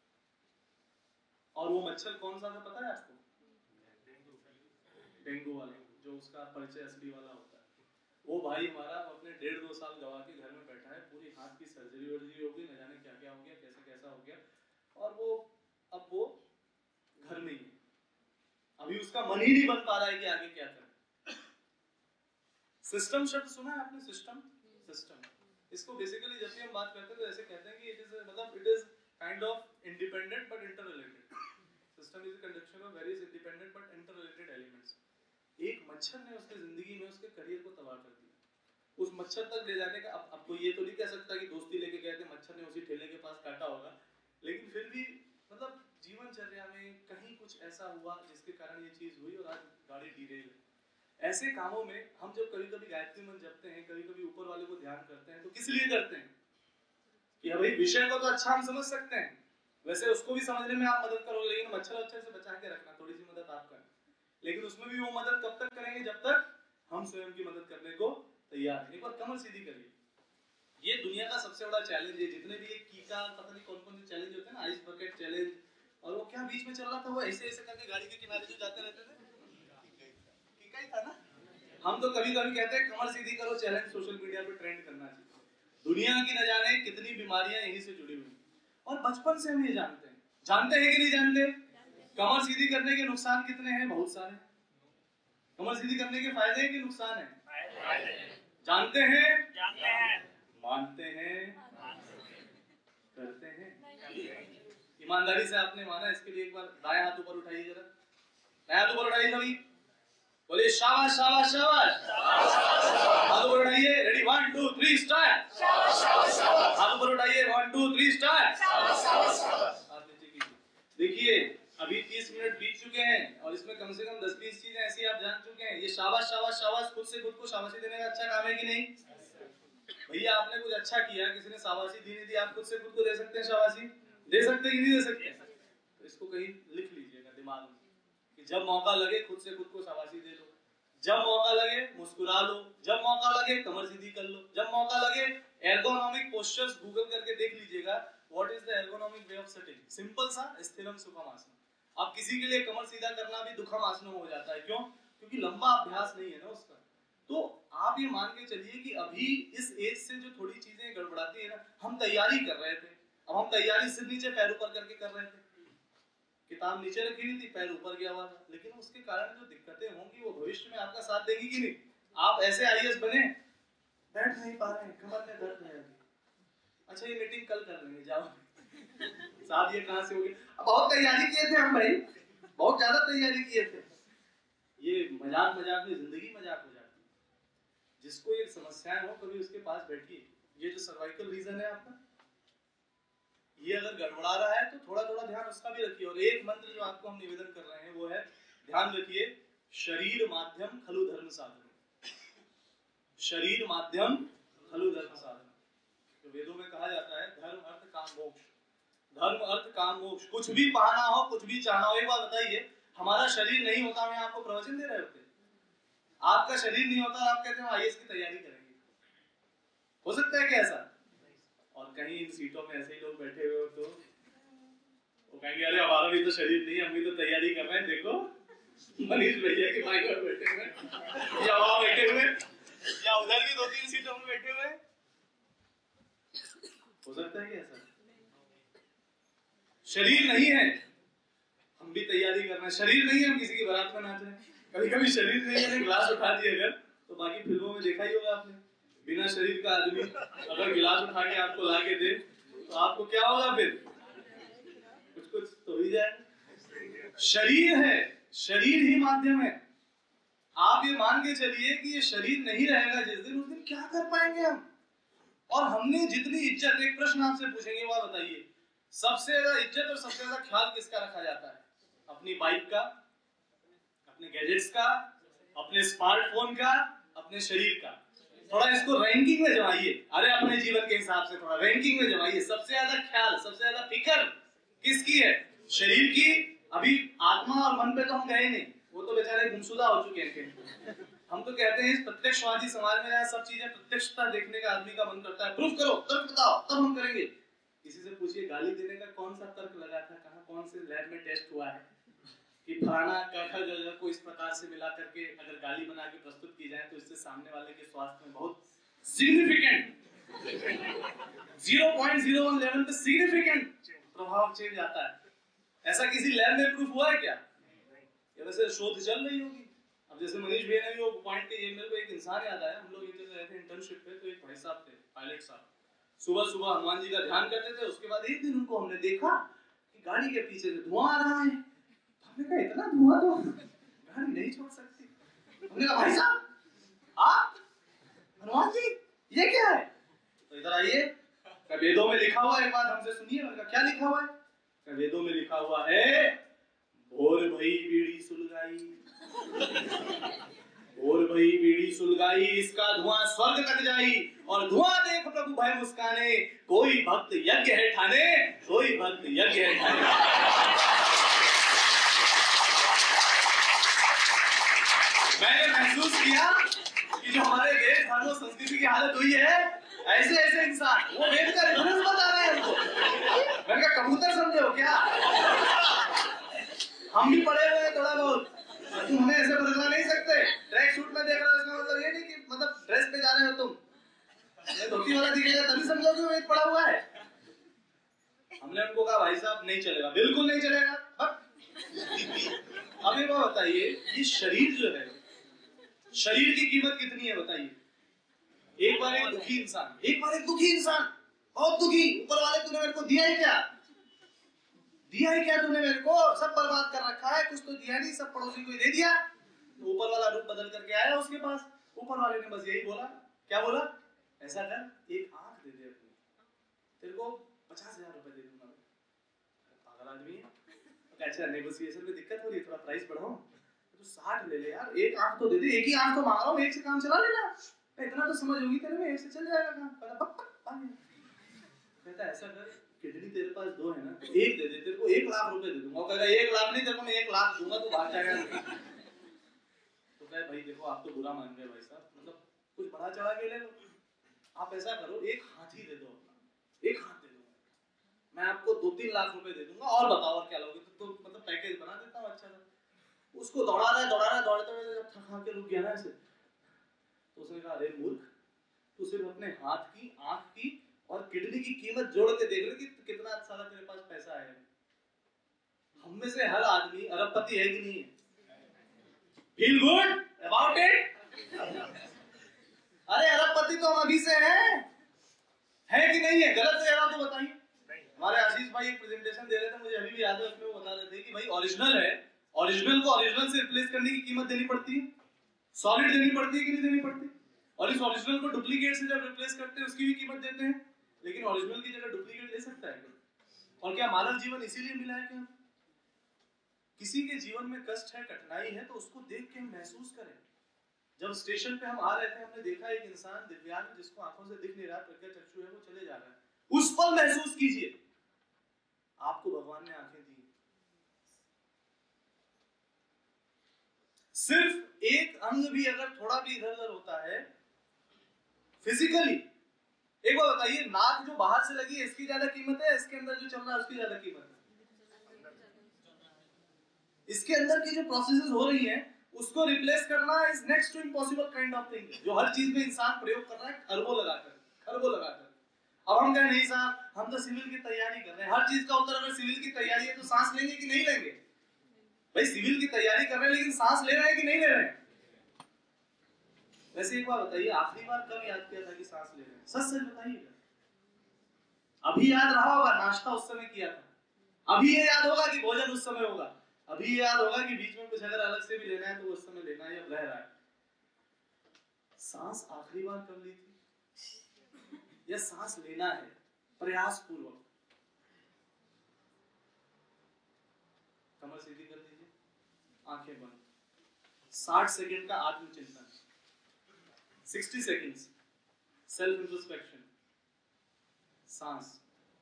और वो मच्छर कौन सा था पता है आपको? डेंगू वाले, जो उसका परिचय असली वाला होता है। वो भाई हमारा अपने डेढ़ दो साल गवा के घर में बैठा है, पूरी हाथ की सर्जरी वर्जरी हो गई, न जाने क्या क्या हो गया, कैसा कैसा हो गया, और वो अब वो घर में ही है। अभी उसका मन ही नहीं बन पा रहा है कि आगे क्या करें। सिस्टम शब्द सुना है आपने? सिस्टम सिस्टम इसको बेसिकली जब भी हम बात करते हैं तो ऐसे कहते हैं कि इट इज मतलब it is kind of independent but interrelated. System is a conjunction of various independent but interrelated elements. एक मच्छर ने उसकी जिंदगी में उसके करियर को तबाह कर दिया। उस मच्छर तक ले जाने का, अब अब कोई ये तो नहीं कह सकता कि दोस्ती लेके गए थे, मच्छर ने उसी ठेले के पास काटा होगा, लेकिन फिर भी मतलब जीवनचर्या में कहीं कुछ ऐसा हुआ जिसके कारण ये चीज हुई और आज गाड़ी डीरेल है। ऐसे कामों में हम जब कभी कभी गायत्री मंत्र जपते हैं, कभी कभी ऊपर वाले को ध्यान करते हैं, तो किस लिए करते हैं? कि भाई विषय को तो अच्छा हम समझ सकते हैं, वैसे उसको भी समझने में आप मदद करोगे, लेकिन मच्छर अच्छे से बचा के रखना, थोड़ी सी मदद आप करना। लेकिन उसमें भी वो मदद कब तक करेंगे? जब तक हम स्वयं की मदद करने को तैयार हैं। एक बार कमर सीधी करिए। ये दुनिया का सबसे बड़ा चैलेंज है। जितने भी ये कीका पता नहीं कौन कौन से चैलेंज होते हैं ना, आइस बकेट चैलेंज, और वो क्या बीच में चल रहा था, वो ऐसे ऐसे करके गाड़ी के किनारे जो जाते रहते थे, कीका ही था ना। हम तो कभी कभी कहते हैं कमर सीधी करो चैलेंज सोशल मीडिया पे ट्रेंड करना चाहिए। दुनिया की न जाने कितनी बीमारियां यहीं से जुड़ी हुई, और बचपन से हम ये जानते हैं। जानते हैं कि नहीं जानते? कमर सीधी करने के नुकसान कितने हैं? बहुत सारे। कमर सीधी करने के फायदे हैं कि नुकसान है? जानते हैं? जानते हैं। मानते हैं? करते हैं? ईमानदारी से आपने माना, इसके लिए एक बार दायां हाथ ऊपर उठाइए जरा। दायां हाथ ऊपर उठाइए सभी, बोलिए शाबाश शाबाश शाबाश। हाथ ऊपर उठाइए, ready, one two three start. हाथ ऊपर उठाइए, वन टू थ्री स्टार्ट। देखिए अभी तीस मिनट बीत चुके हैं और इसमें कम से कम दस बीस चीजें ऐसी आप जान चुके हैं। ये शाबाश शाबाश शाबाश खुद से खुद को शाबाशी देने का अच्छा काम है कि नहीं? भैया आपने कुछ अच्छा किया, किसी ने शाबाशी दी नहीं दी, आप खुद से खुद को दे सकते हैं शाबाशी? दे सकते हैं कि नहीं दे सकते? तो इसको कहीं लिख लीजिएगा दिमाग में कि जब मौका लगे खुद से खुद को शाबाशी दे लो, जब मौका लगे मुस्कुरा लो, जब मौका लगे कमर सीधी कर लो, जब मौका लगे एर्गोनॉमिक पोस्चर्स गूगल करके देख लीजिएगा। What is the ergonomic way of sitting? Simple सा स्थिरम सुखम आसन। अब किसी के लिए कमर सीधा करना भी दुखम आसन हो जाता है, क्यों? क्योंकि लंबा अभ्यास नहीं है ना उसका। तो आप ये मान के चलिए कि अभी इस एज से जो थोड़ी चीजें गड़बड़ाती है ना, हम तैयारी कर रहे थे, अब हम तैयारी सिर नीचे पैर ऊपर करके कर रहे थे। किताब नीचे रखी हुई थी, पैर ऊपर गया हुआ था, लेकिन उसके कारण जो दिक्कतें होंगी वो भविष्य में आपका साथ देंगी कि नहीं? आप ऐसे आई ए एस बने, बैठ नहीं पा रहे हैं, कमर में दर्द है, अच्छा ये मीटिंग कल कर लेंगे, जाओ। साहब ये कहां से हो गई? बहुत तैयारी किए थे हम भाई, बहुत ज्यादा तैयारी किए थे। ये मजाक मजाक में जिंदगी मजाक हो जाती है। जिसको ये समस्याएं हो कभी उसके पास बैठिए। ये जो सर्वाइकल रीजन है आपका, ये अगर गड़बड़ा रहा है तो थोड़ा थोड़ा ध्यान उसका भी रखिए। और एक मंत्र जो आपको हम निवेदन कर रहे हैं वो है, ध्यान रखिए, शरीर माध्यम खलु धर्म साधन। शरीर माध्यम खलु धर्म साधन। तो वेदों में कहा जाता है धर्म अर्थ काम मोक्ष, धर्म अर्थ काम मोक्ष। कुछ भी पाना हो, कुछ भी चाहना हो। एक बात बताइए, हमारा शरीर नहीं होता मैं आपको प्रवचन दे रहे होते, आपका शरीर नहीं होता आप कहते हैं आई ए एस की तैयारी करेंगे, हो सकता है क्या ऐसा? और कहीं इन सीटों में ऐसे ही लोग बैठे हुए हो तो वो कहेंगे अरे हमारा भी तो शरीर नहीं है, हम भी तो तैयारी कर रहे हैं। देखो मनीष भैया के माइक पर बैठे हुए या वहां बैठे हुए या उधर की दो तीन सीटों में बैठे हुए, हो सकता है क्या ऐसा? शरीर नहीं है, हम भी तैयारी कर रहे हैं। शरीर नहीं है, हम किसी की बारात में नाच रहे हैं। कभी कभी शरीर नहीं है, गिलास उठा दिए अगर, तो बाकी फिल्मों में देखा ही होगा आपने, बिना शरीर का आदमी अगर गिलास उठा के आपको ला के दे तो आपको क्या होगा? फिर कुछ कुछ तो ही जाए। शरीर है, शरीर ही माध्यम है। आप ये मान के चलिए कि ये शरीर नहीं रहेगा जिस दिन, उस दिन क्या कर पाएंगे हम? और हमने जितनी इज्जत, एक प्रश्न आपसे पूछेंगे वो बताइए, सबसे ज्यादा इज्जत और सबसे ज्यादा ख्याल किसका रखा जाता है? अपनी बाइक का, अपने गैजेट्स का, अपने स्मार्टफोन का, अपने शरीर का। थोड़ा इसको रैंकिंग में जमाइए, अरे अपने जीवन के हिसाब से थोड़ा रैंकिंग में जमाइए। सबसे ज्यादा ख्याल, सबसे ज्यादा फिक्र किसकी है? शरीर की। अभी आत्मा और मन पे तो हम गए नहीं, वो तो बेचारे गुमशुदा हो चुके हैं। हम तो कहते हैं इस प्रत्यक्षवादी समाज में यहाँ सब चीजें प्रत्यक्षता देखने का आदमी का मन करता है। प्रूफ करो, तर्क बताओ, तब हम करेंगे। किसी से पूछिए गाली देने का कौन सा तर्क लगा था, कहाँ कौन से लैब में टेस्ट हुआ है? कि फलाना कैखा जो को इस प्रकार से मिला करके अगर गाली बना के प्रस्तुत की जाए तो इससे सामने वाले के स्वास्थ्य में बहुत significant zero point zero one level पे सिग्निफिकेंट प्रभाव चेंज आता है। ऐसा किसी लैब में प्रूफ हुआ है क्या? या वैसे शोध चल रही होगी। अब जैसे मनीष भैया ने भी वो पॉइंट पे, ये मेरे को एक इंसान याद आया, हम लोग ये चल रहे थे इंटर्नशिप पे, तो एक भाई साहब थे, पायलट साहब, सुबह सुबह हनुमान जी का ध्यान करते थे। उसके बाद एक दिन उनको हमने देखा कि गाड़ी के पीछे से धुआं आ रहा है। हमने कहा इतना धुआं तो गाड़ी नहीं छोड़ सकती। हमने कहा भाई साहब आप हनुमान जी ये क्या है? तो इधर आइए, वेदों में लिखा हुआ है, एक बात हमसे सुनिए। मैंने कहा क्या लिखा हुआ है? वेदों में लिखा हुआ है भोर भई बीड़ी सुलगाई, भोर भई बीड़ी सुलगाई, इसका धुआं स्वर्ग तक जाई, और धुआं देख प्रभु भय मुस्काने, कोई भक्त यज्ञ है ठाने, कोई भक्त यज्ञ है ठाने। मैंने महसूस किया कि जो हमारे देश धर्म संस्कृति की हालत हुई है, ऐसे ऐसे इंसान वो वेद का रेफरेंस बता रहे हैं हमको। मैंने कहा कबूतर समझे हो क्या? हम भी पढ़े हुए हैं थोड़ा बहुत, तुम हमें ऐसे बदलना नहीं सकते। ट्रैक सूट में देख रहे हो इसका मतलब ये नहीं कि मतलब ड्रेस पे जा रहे हो तुम, ये धोती वाला दिखेगा तभी समझोगे वेद पढ़ा हुआ है। हमने उनको कहा भाई साहब नहीं चलेगा, बिल्कुल नहीं चलेगा। अब ये बात बताइए, ये शरीर जो है, शरीर की कीमत कितनी है बताइए? एक बार एक दुखी इंसान, एक बार एक दुखी इंसान, बहुत दुखी, ऊपर वाले तूने मेरे को दिया है क्या? दिया है क्या तूने मेरे को? सब बर्बाद कर रखा है, कुछ तो दिया नहीं, सब पड़ोसी को दे दिया। तो ऊपर वाला रूप बदल करके आया उसके पास। ऊपर वाले ने बस यही बोला, क्या बोला? ऐसा कर, एक आंख दे दे अपनी, तेरे को पचास हजार रुपए दे दूंगा। पागल आदमी है। अच्छा नेगोशिएशन में दिक्कत हो रही है, थोड़ा प्राइस बढ़ाओ, तो साठ ले ले यार, एक आंख तो दे दे, एक ही आंख तो मांग रहा हूँ, एक से काम चला लेना, इतना तो समझ होगी तेरे में, एक से चल जाएगा काम। कहता ऐसा कर, किडनी तेरे पास दो है ना, एक दे दे, तेरे को एक लाख रुपए दे दूंगा। वो कहेगा एक लाख नहीं, तेरे को मैं एक लाख दूंगा, तू भाग जाएगा। तो कहे भाई देखो आप तो बुरा मान गए भाई साहब, मतलब कुछ बढ़ा चढ़ा के ले लो। आप ऐसा करो, एक हाथी दे दो अपना, एक हाथ दे दो, मैं आपको दो तीन लाख रुपए दे दूंगा, और बताओ और क्या लोगे? तो, तो मतलब पैकेज बना देता हूँ अच्छा सा। उसको दौड़ा रहा है दौड़ा रहा है दौड़ते हुए जब थक हार के रुक गया ना ऐसे, तो उसने कहा अरे मूर्ख, तू सिर्फ अपने हाथ की, आंख की और किडनी की कीमत जोड़ के देख ले कि कितना सारा तेरे पास पैसा है। हम में से हर आदमी अरबपति है कि नहीं है? Feel good about it? अरे अरबपति तो हम अभी से हैं, है कि नहीं है? गलत कह रहा हूं तो बताइए। हमारे आशीष भाई एक प्रेजेंटेशन दे रहे थे, मुझे अभी भी याद है, उसमें वो बता रहे थे कि भाई ओरिजिनल है, ओरिजिनल को ओरिजिनल से रिप्लेस करने की कीमत देनी पड़ती है, सॉलिड देनी पड़ती है कि नहीं देनी पड़ती? और इस ओरिजिनल को डुप्लीकेट से जब रिप्लेस करते हैं उसकी भी कीमत देते हैं, लेकिन ओरिजिनल की जगह डुप्लीकेट ले सकता है कोई? और क्या मानव जीवन इसीलिए मिला है क्या? किसी के जीवन में कष्ट है, कठिनाई है, तो उसको देख के हम महसूस करें। जब स्टेशन पे हम आ रहे थे, हमने देखा एक इंसान दिव्यांग जिसको आंखों से दिख नहीं रहा, प्रज्ञा चक्षु है, वो चले जा रहा है, उस पल महसूस कीजिए आपको भगवान ने आंखें दी। सिर्फ एक अंग भी अगर थोड़ा भी इधर उधर होता है फिजिकली, एक बार बताइए, नाक जो बाहर से लगी है इसकी ज्यादा कीमत है, इसके अंदर जो चल रहा है उसकी ज्यादा कीमत है? इसके अंदर की जो प्रोसेसेस हो रही हैं उसको रिप्लेस करना is next to impossible kind of thing, जो हर चीज में इंसान प्रयोग कर रहा है खरबों लगाकर, खरबों लगाकर। अब हम कहें नहीं साहब हम तो सिविल की तैयारी कर रहे हैं, हर चीज का उत्तर अगर सिविल की तैयारी है तो सांस लेंगे कि नहीं लेंगे? भाई सिविल की तैयारी कर रहे हैं लेकिन सांस ले रहे हैं कि नहीं ले रहे हैं? वैसे एक बार बताइए, आखिरी बार कब याद किया था कि सांस ले रहे हैं? सच सच बताइएगा। अभी याद रहा होगा नाश्ता उस समय किया था, अभी ये याद होगा कि भोजन उस समय होगा, अभी ये याद होगा कि बीच में कुछ अगर अलग से भी लेना है तो उस समय लेना है या रह रहा है। सांस आखिरी बार कब ली थी? या सांस लेना है प्रयास पूर्वक। कमर सीधी कर दीजिए, आंखें बंद, साठ सेकंड का आत्मचिंतन, साठ सेकंड्स सेल्फ इंट्रोस्पेक्शन। सांस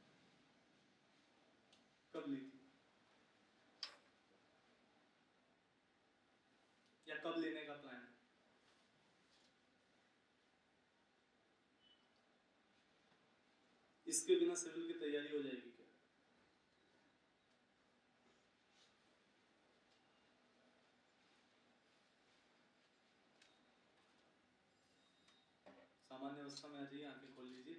कब ली थी या कब लेने का प्लान है? इसके बिना सिविल की तैयारी हो जाएगी क्या? सामान्य अवस्था में आ जाइए, आंखें खोल लीजिए।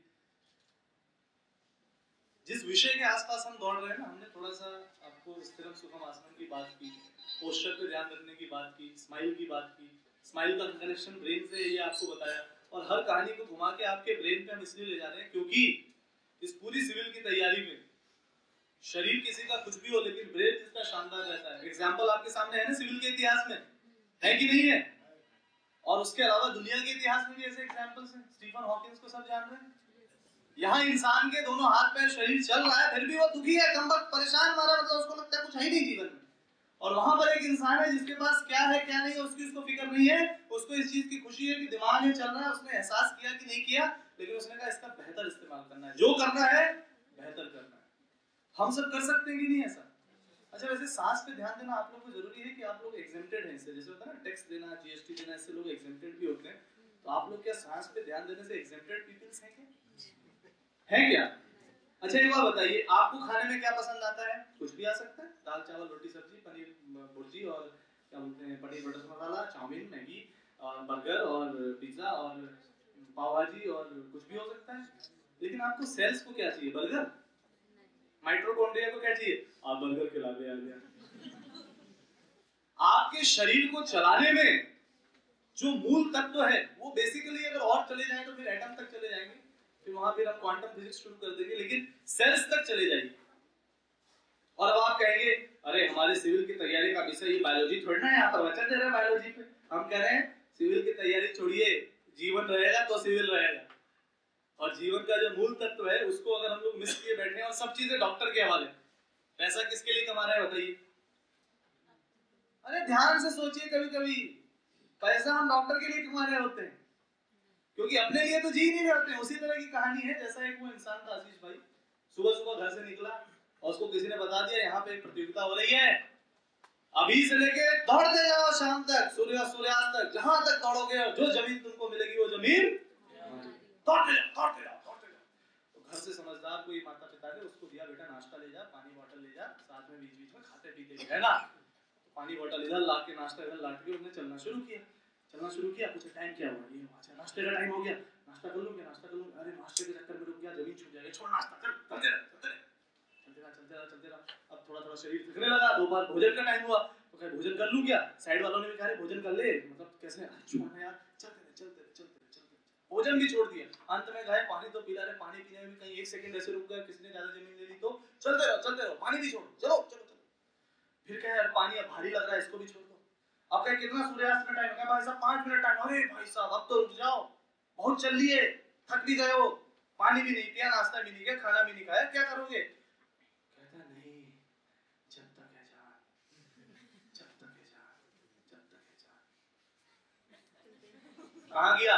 जिस विषय के आसपास हम दौड़ रहे हैं ना, हमने थोड़ा सा आपको स्थिरम सुखम आसन की बात की, पोस्चर पे ध्यान रखने की बात की, स्माइल की बात की, स्माइल का कनेक्शन ब्रेन से, ये आपको बताया। और हर कहानी को घुमा के आपके ब्रेन पे हम इसलिए ले जा रहे हैं क्योंकि इस पूरी सिविल की तैयारी में शरीर किसी का कुछ भी हो लेकिन ब्रेन जिसका शानदार रहता है। एग्जाम्पल आपके सामने है ना सिविल के इतिहास में, है कि नहीं है? और उसके अलावा दुनिया के इतिहास में भी ऐसे एग्जाम्पल्स हैं। स्टीफन हॉकिंस को सब जान रहे हैं। यहाँ इंसान के दोनों हाथ पैर शरीर चल रहा है, फिर भी वो दुखी है, कमबख्त, परेशान, मारा, मतलब उसको लगता है कुछ है ही नहीं जीवन में। और वहां पर एक इंसान है जिसके पास क्या है क्या नहीं है उसकी उसको फिक्र नहीं है। उसको इस चीज की खुशी है कि दिमाग में चल रहा है, उसने एहसास किया कि नहीं किया, लेकिन उसने कहा इसका बेहतर इस्तेमाल करना है, जो करना है बेहतर करना है। हम सब कर सकते हैं कि नहीं ऐसा? अच्छा, वैसे सांस पे ध्यान देना आप लोगों को जरूरी है कि आप लोग एग्जेम्प्टेड हैं इससे? जैसे होता है ना टैक्स देना, जीएसटी देना, इससे लोग एग्जेम्प्टेड भी होते हैं। तो आप लोग क्या सांस पे ध्यान देने से एग्जेम्प्टेड पीपल्स हैं क्या? है क्या? अच्छा एक बात बताइए, आपको खाने में क्या पसंद आता है? कुछ भी आ सकता है, दाल चावल रोटी सब्जी, पनीर भुर्जी और क्या बोलते हैं paneer butter masala, chow mein, Maggi और बर्गर और पिज्जा और पाव भाजी और कुछ भी हो सकता है। लेकिन आपको सेल्स को क्या चाहिए? बर्गर। माइटोकॉन्ड्रिया को क्या चाहिए? आप बर्गर खिला दे आ गया। आपके शरीर को चलाने में जो मूल तत्व है वो बेसिकली अगर और चले जाए तो फिर एटम तक चले जाएंगे, फिर वहां फिर हम क्वांटम फिजिक्स शुरू कर देंगे, लेकिन सेल्स तक चले जाएंगे। और अब आप कहेंगे अरे हमारे सिविल की तैयारी का विषय ये बायोलॉजी थोड़ी ना है, यहाँ पर वचन दे रहे हैं बायोलॉजी पे। हम कह रहे हैं सिविल की तैयारी छोड़िए, जीवन रहेगा तो सिविल रहेगा। और जीवन का जो मूल तत्व है उसको अगर हम लोग मिस किए बैठे हैं और सब चीजें डॉक्टर के हवाले, पैसा किसके लिए कमा रहे हैं बताइए? अरे ध्यान से सोचिए, कभी कभी पैसा हम डॉक्टर के लिए कमा रहे होते हैं क्योंकि अपने लिए तो जी नहीं रहे होते हैं। उसी तरह की कहानी है जैसा एक वो इंसान था आशीष भाई, सुबह सुबह घर से निकला और उसको किसी ने बता दिया यहाँ पे एक प्रतियोगिता हो रही है, अभी से लेके दौड़ते जाओ शाम तक, सूर्य सूर्यास्त तक, जहां तक दौड़ोगे और जो जमीन तुमको मिलेगी वो जमीन दौड़ते जाओ दौड़ते जाओ दौड़ते जाओ। तो घर से समझदार कोई माता पिता ने उसको दिया, बेटा नाश्ता ले जा, पानी बोतल ले जा, साथ में बीच बीच में खाते पीते है ना। तो पानी बोतल इधर ला के नाश्ता इधर लाट के उसने चलना शुरू किया चलना शुरू किया पूछा टाइम क्या हुआ? ये अच्छा नाश्ते का टाइम हो गया, नाश्ता कर लूं क्या? नाश्ता कर लूं? अरे नाश्ते के चक्कर में रुक गया, जमीन छूट जाएगी, छोड़ नाश्ता, चल चलते रह चलते रह चलते रह चलते रह चलते रह। अब थोड़ा थोड़ा शरीर थकने लगा, दो बार भोजन का टाइम हुआ तो कहे भोजन कर लूं क्या? साइड वालों ने भी कहा भोजन कर ले, मतलब कैसे छुआना यार, चलते रह चलते रह चलते रह चलते रह। भोजन भी छोड़ दिया। अंत में गए पानी तो पिला रहे, पानी पीने में भी कहीं एक सेकंड ऐसे रुक गए, किसी ने ज्यादा जमीन ले ली तो चलते रहो चलते रहो, पानी भी छोड़ो, चलो चलो चलो। फिर कहे यार पानी अब भारी लग रहा है, इसको भी छोड़ दो। अब कहे कितना सूर्यास्त का टाइम है? भाई साहब पांच मिनट टाइम। अरे भाई साहब अब तो रुक जाओ, बहुत चल लिए, थक भी गए हो, पानी भी नहीं पिया, नाश्ता भी नहीं किया, खाना भी नहीं खाया, क्या करोगे? कहता नहीं, जब तक है जान, जब तक है जान, जब तक है जान। कहाँ गया?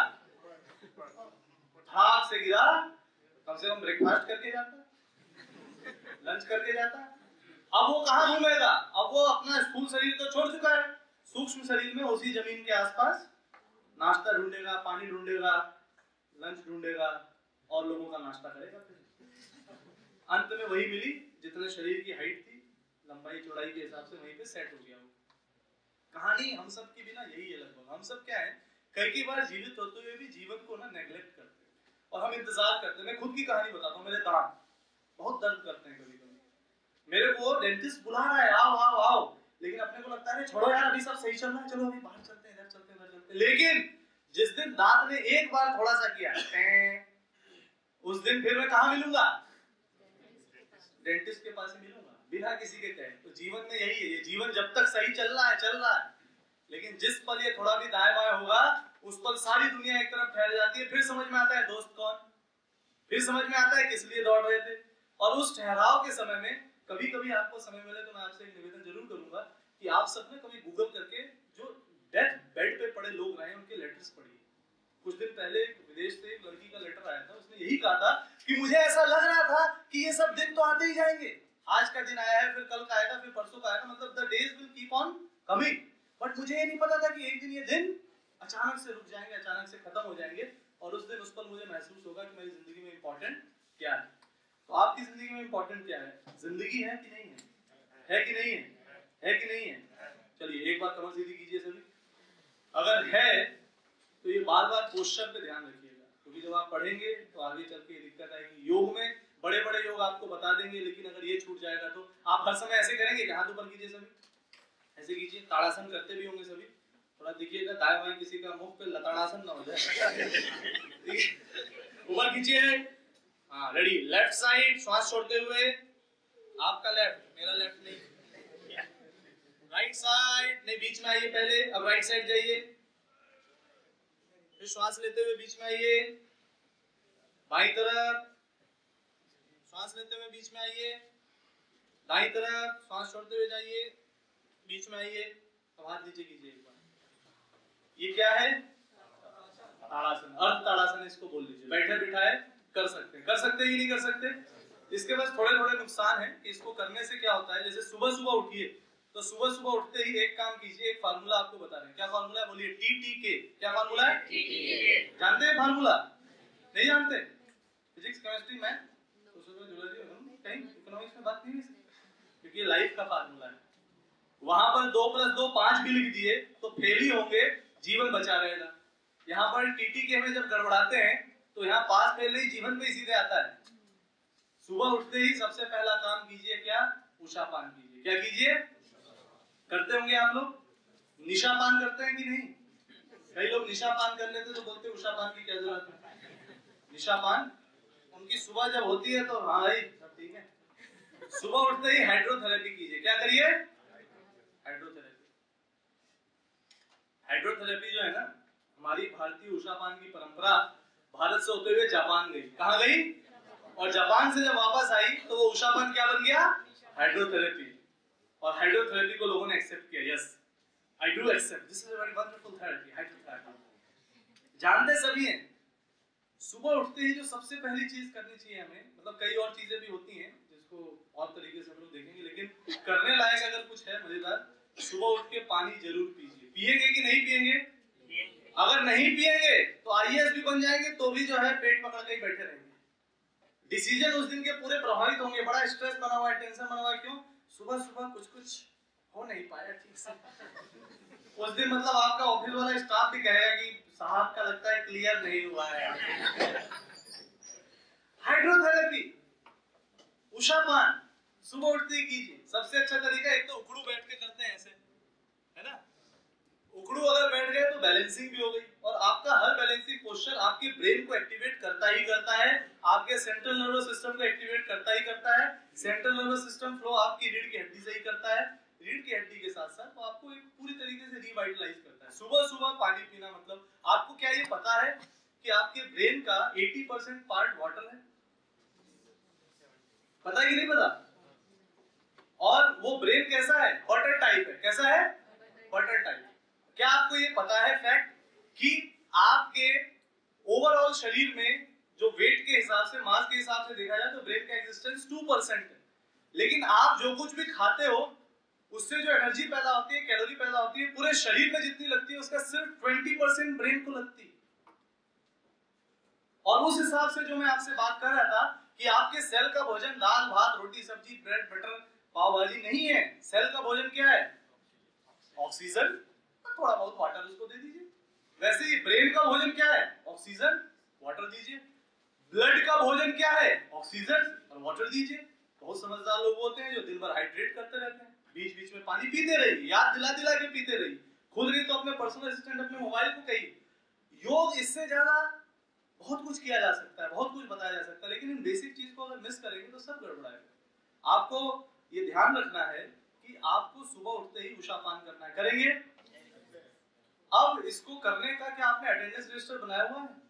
थाक से गिरा, कम से कम ब्रेकफास्ट करके जाता, लंच करके जाता। अब वो कहाँ घूमेगा? अब वो अपना स्थूल शरीर तो छोड़ चुका है, सूक्ष्म शरीर में उसी जमीन के आसपास नाश्ता ढूंढेगा, पानी ढूंढेगा, लंच ढूंढेगा और लोगों का नाश्ता करेगा। फिर अंत में वही मिली जितने शरीर की हाइट थी, लंबाई चौड़ाई के हिसाब से वहीं पे सेट हो गया वो। कहानी हम सब की भी ना यही है लगभग। हम सब क्या है, कई कई बार जीवित होते हुए भी जीवन को ना नेग्लेक्ट करते हैं और हम इंतजार करते हैं। मैं खुद की कहानी बताता हूँ, मेरे दांत बहुत दर्द करते हैं कभी कभी, मेरे को डेंटिस्ट बुला रहा है आओ आओ आओ, लेकिन अपने को लगता है छोड़ो यार अभी सब सही चल रहा है, चलो अभी बाहर चलते हैं, इधर चलते हैं उधर चलते हैं। लेकिन जिस दिन दांत ने एक बार थोड़ा सा किया उस दिन फिर मैं कहाँ मिलूंगा? डेंटिस्ट के पास ही मिलूंगा, बिना किसी के कहे। तो जीवन में यही है, ये जीवन जब तक सही चल रहा है चल रहा है, लेकिन जिस पल ये थोड़ा भी दाएं बाएं होगा उस पल सारी दुनिया एक तरफ ठहर जाती है। फिर समझ में आता है दोस्त कौन, फिर समझ में आता है किस लिए दौड़ रहे थे। और उस ठहराव के समय में कभी कभी आपको समय मिले तो मैं आपसे एक निवेदन जरूर करूंगा कि आप सब ने कभी गूगल करके जो डेथ बेड पे पड़े लोग रहे उनके लेटर्स पढ़िए। कुछ दिन पहले विदेश से एक लड़की का लेटर आया था, उसने यही कहा था कि मुझे ऐसा लग रहा था कि ये सब दिन तो आते ही जाएंगे, आज का दिन आया है, फिर कल का आएगा, फिर परसों का आएगा, मतलब the days will keep on coming. But मुझे ये नहीं पता था कि एक दिन ये दिन अचानक से रुक जाएंगे, अचानक से खत्म हो जाएंगे और उस दिन उस पर मुझे महसूस होगा कि मेरी जिंदगी में इंपॉर्टेंट क्या है। तो आपकी जिंदगी में इंपॉर्टेंट क्या है? जिंदगी है कि नहीं है? है कि नहीं है? है कि नहीं है? चलिए एक बार कमर सीधी कीजिए सभी। अगर है तो ये बार बार पोस्चर पे ध्यान रखिएगा, तो जब आप पढ़ेंगे तो आगे चल के दिक्कत आएगी। योग में बड़े बड़े योग आपको बता देंगे, लेकिन अगर ये छूट जाएगा तो आप हर समय ऐसे करेंगे कि हाथ ऊपर कीजिए, सभी ऐसे कीजिए, ताड़ासन करते भी होंगे सभी, थोड़ा देखिएगा दाएं बाएं किसी का मुख पे लताड़ासन ना हो जाए। ऊपर खींचिए, हाँ रेडी, लेफ्ट साइड श्वास छोड़ते हुए, आपका लेफ्ट, मेरा लेफ्ट नहीं, राइट साइड नहीं, बीच में आइए पहले, अब राइट साइड जाइए, फिर श्वास लेते हुए बीच में आइए, बाईं तरफ श्वास लेते हुए बीच में आइए, दाईं तरफ श्वास छोड़ते हुए जाइए, बीच में आइए, अब हाथ नीचे कीजिए एक बार। ये क्या है? ताड़ासन, अर्ध ताड़ासन इसको बोल लीजिए। बैठे बिठाए कर सकते हैं, कर सकते हैं कि नहीं कर सकते? इसके बस थोड़े थोड़े नुकसान है कि इसको करने से क्या होता है, जैसे सुबह सुबह उठिए तो सुबह सुबह उठते ही एक काम कीजिए, एक फार्मूला आपको बता रहे हैं। क्या फार्मूला है बोलिए? टी टी के। क्या फार्मूला है? टी टी के। जानते हैं फार्मूला? नहीं जानते? फिजिक्स केमिस्ट्री मैथ तो सुबह जुड़े हम कहीं इकोनॉमिक्स में बात नहीं है, क्योंकि ये लाइफ का फार्मूला है। वहां पर दो प्लस दो पांच भी लिख दिए तो फेल ही होंगे, जीवन बचा रहेगा। यहाँ पर टीटी के में जब गड़बड़ाते हैं तो यहाँ पास फेल नहीं, जीवन पे ही सीधे आता है। सुबह उठते ही सबसे पहला काम कीजिए क्या? उषा पान कीजिए। क्या कीजिए? करते होंगे आप लोग, निशा पान करते हैं कि नहीं? कई लोग निशा पान कर लेते तो बोलते उषा पान की क्या जरूरत है। निशा पान उनकी सुबह जब होती है तो हाँ भाई सब ठीक है। सुबह उठते ही हाइड्रोथेरेपी कीजिए। क्या करिए? हाइड्रोथेरेपी। हाइड्रोथेरेपी जो है ना, हमारी भारतीय उषा पान की परंपरा भारत से होते हुए जापान गई। कहाँ गई? और जापान से जब वापस आई तो वो उषा पान क्या बन गया? हाइड्रोथेरेपी। और हाइड्रोथेरेपी को लोगों ने एक्सेप्ट किया। Yes, I do accept, this is a very wonderful therapy, hydrotherapy. जानते सभी हैं, सुबह उठते ही जो सबसे पहली चीज करनी चाहिए हमें, मतलब कई और चीजें भी होती हैं जिसको और तरीके से हम लोग देखेंगे, लेकिन करने लायक अगर कुछ है मजेदार, सुबह उठ के पानी जरूर पीजिए। पिएंगे कि नहीं पिएंगे? अगर नहीं पिएंगे तो आई ए एस भी बन जाएंगे तो भी जो है पेट पकड़ के बैठे रहेंगे। डिसीजन उस दिन के पूरे प्रभावित होंगे। बड़ा स्ट्रेस बना हुआ है, टेंशन बना हुआ है, क्यों? सुबह सुबह कुछ कुछ हो नहीं पाया ठीक से। उस दिन मतलब आपका ऑफिस वाला स्टाफ भी कहेगा कि साहब का लगता है क्लियर नहीं हुआ है। हाइड्रोथेरेपी, उषा पान सुबह उठते ही कीजिए। सबसे अच्छा तरीका, एक तो उखड़ू बैठ के करते हैं ऐसे, है ना? उखड़ू अगर बैठ गए तो बैलेंसिंग भी हो गई, और आपका हर बैलेंसिंग पोस्चर आपके ब्रेन को एक्टिवेट करता ही करता है, आपके सेंट्रल नर्वस सिस्टम को एक्टिवेट करता ही करता है। सेंट्रल नर्वस सिस्टम फ्लो आपकी रीढ़ की हड्डी से ही करता है, रीढ़ की हड्डी के साथ साथ वो आपको एक पूरी तरीके से रिवाइटलाइज करता है। सुबह सुबह पानी पीना, मतलब आपको क्या ये पता है कि आपके ब्रेन का अस्सी परसेंट पार्ट वाटर है? पता है कि नहीं पता? और वो ब्रेन कैसा है? बटर टाइप है। कैसा है? Butter type. क्या आपको ये पता है फैक्ट कि आपके ओवरऑल शरीर में जो वेट के हिसाब से, मास के हिसाब से देखा जाए तो ब्रेन का एग्जिस्टेंस टू परसेंट है, लेकिन आप जो कुछ भी खाते हो उससे जो एनर्जी पैदा होती है, कैलोरी पैदा होती है, पूरे शरीर में जितनी लगती है उसका सिर्फ बीस परसेंट ब्रेन को लगती है। और उस हिसाब से जो मैं आपसे बात कर रहा था कि आपके सेल का भोजन दाल भात रोटी सब्जी ब्रेड बटर पाव भाजी नहीं है। सेल का भोजन क्या है? ऑक्सीजन, थोड़ा बहुत वाटर उसको दे दीजिए। वैसे ही ब्रेन का भोजन क्या है? ऑक्सीजन, वाटर दीजिए। ब्लड का भोजन क्या है? ऑक्सीजन और वाटर दीजिए। बहुत समझदार लोग होते हैं जो दिन भर हाइड्रेट करते रहते हैं, बीच बीच में पानी पीते रहिए, याद दिला दिला के पीते रहिए। खुद नहीं तो अपने पर्सनल असिस्टेंट, अपने मोबाइल को कहिए। योग इससे ज्यादा बहुत कुछ किया जा सकता है, बहुत कुछ बताया जा सकता है, लेकिन इन बेसिक चीज को अगर मिस करेंगे तो सब गड़बड़ाएगा। आपको ये ध्यान रखना है कि आपको सुबह उठते ही उषा पान करना है। करेंगे? अब इसको करने का क्या आपने अटेंडेंस रजिस्टर बनाया हुआ है?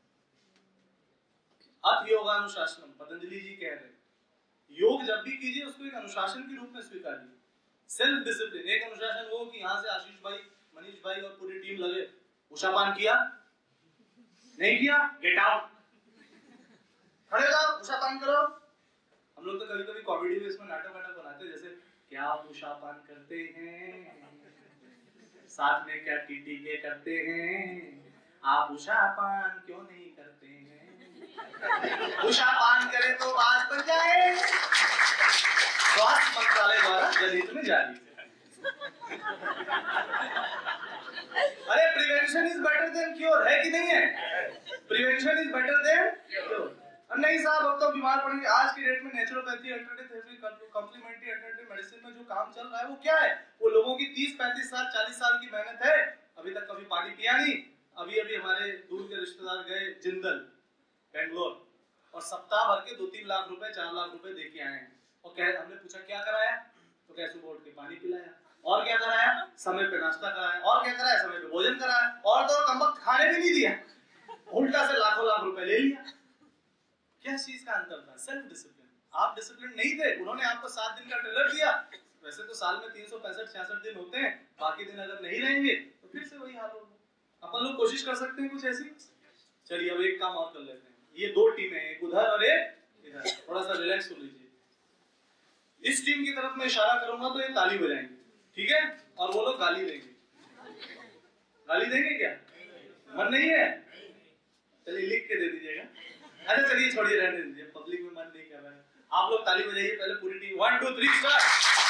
अथ योगानुशासनम, पतंजलि जी कह रहे हैं, योग जब भी कीजिए उसको एक अनुशासन के रूप में स्वीकारिए। Self discipline. एक अनुशासन वो कि यहाँ से आशीष भाई, मनीष भाई और पूरी टीम लगे, उषा पान किया, नहीं किया गेट आउट, खड़े हो जाओ, उषा पान करो। हम लोग तो कभी कभी कॉमेडी में इसमें नाटक वाटक बनाते हैं, जैसे क्या आप उषा पान करते हैं, साथ में क्या टीटी के करते हैं, आप उषा पान क्यों नहीं करते हैं? उषा पान करें तो बात बन जाए। स्वास्थ्य मंत्रालय द्वारा जनहित में जारी। अरे prevention is better than cure, है कि नहीं है? Prevention is better than cure. नहीं साहब अब तो बीमार पड़ेंगे। आज की डेट में naturopathy, alternative therapy, complementary alternative medicine में जो काम चल रहा है वो क्या है? वो लोगों की तीस पैंतीस साल चालीस साल की मेहनत है, अभी तक कभी पानी पिया नहीं। अभी अभी हमारे दूर के रिश्तेदार गए जिंदल बेंगलोर और सप्ताह भर के दो तीन लाख रुपए चार लाख रुपए दे के आए हैं। और कह हमने पूछा क्या कराया, तो कह सुबह उठ के पानी पिलाया। और क्या कराया? समय पे नाश्ता कराया। और क्या कराया? समय पे भोजन कराया। और तो कम वक्त खाने भी नहीं दिया, उल्टा से लाखों लाख रुपए ले लिया। क्या चीज का अंतर था? Self discipline. आप डिसिप्लिन नहीं थे, उन्होंने आपको सात दिन का ट्रेलर दिया। वैसे तो साल में तीन सौ पैंसठ छियासठ दिन होते हैं, बाकी दिन अगर नहीं रहेंगे तो फिर से वही हाल होगा। अपन लोग कोशिश कर सकते हैं कुछ ऐसी। चलिए अब एक काम और कर लेते हैं। ये दो टीमें हैं, एक उधर और एक इधर। थोड़ा सा रिलैक्स हो लीजिए। इस टीम की तरफ मैं इशारा करूंगा तो ये ताली बजाएंगे, ठीक है? और वो लोग गाली देंगे। गाली देंगे क्या? मन नहीं है? चलिए लिख के दे दीजिएगा। अच्छा चलिए छोड़िए, रहने दीजिए, पब्लिक में मन नहीं कर रहा है। आप लोग ताली बजाइए पहले पूरी team. One two three start.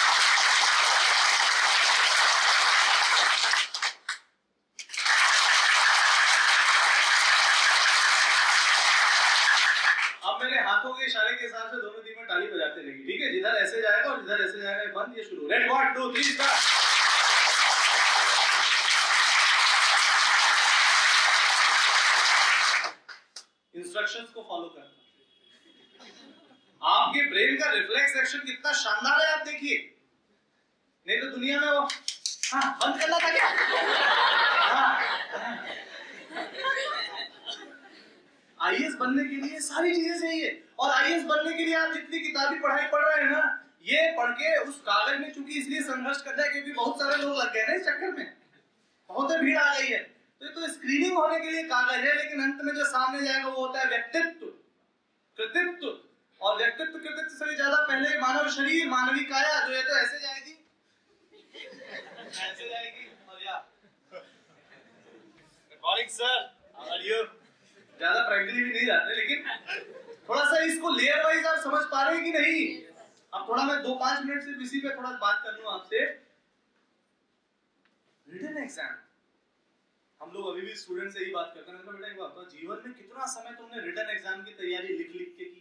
अब मेरे हाथों के इशारे के हिसाब से दोनों टीमें ताली बजाते रहेंगी, ठीक है? जिधर ऐसे जाएगा और जिधर ऐसे जाएगा बंद। ये शुरू। Ready one two three start. Instructions को फॉलो करना। आपके ब्रेन का रिफ्लेक्स एक्शन कितना शानदार है, आप देखिए। नहीं तो दुनिया में वो हाँ बंद करना था क्या? आईएएस बनने के लिए सारी चीजें चाहिए। और आईएएस बनने के लिए आप जितनी किताबी पढ़ाई पढ़ रहे हैं ना, ये पढ़ के उस कागज में चूंकि इसलिए संघर्ष करना है क्योंकि बहुत सारे लोग लग गए ना इस चक्कर में, बहुत भीड़ आ गई है। तो ये तो स्क्रीनिंग होने के लिए कागज है, लेकिन अंत में जो सामने जाएगा वो होता है व्यक्तित्व, कृतित्व। और व्यक्तित्व कृतित्व से भी ज्यादा पहले मानव शरीर, मानवी काया, जो है तो ऐसे जाएगी, ऐसे जाएगी। और या good morning sir, how are you? ज्यादा प्रैक्टिकली भी नहीं जाते, लेकिन थोड़ा सा इसको लेयर वाइज आप समझ पा रहे हैं कि नहीं? अब थोड़ा मैं दो पांच मिनट से इसी पे थोड़ा बात कर लूं आपसे। रिटन एग्जाम, हम लोग अभी भी स्टूडेंट से ही बात करते हैं। बेटा एक बात, जीवन में कितना समय तुमने रिटन एग्जाम की तैयारी लिख लिख के की?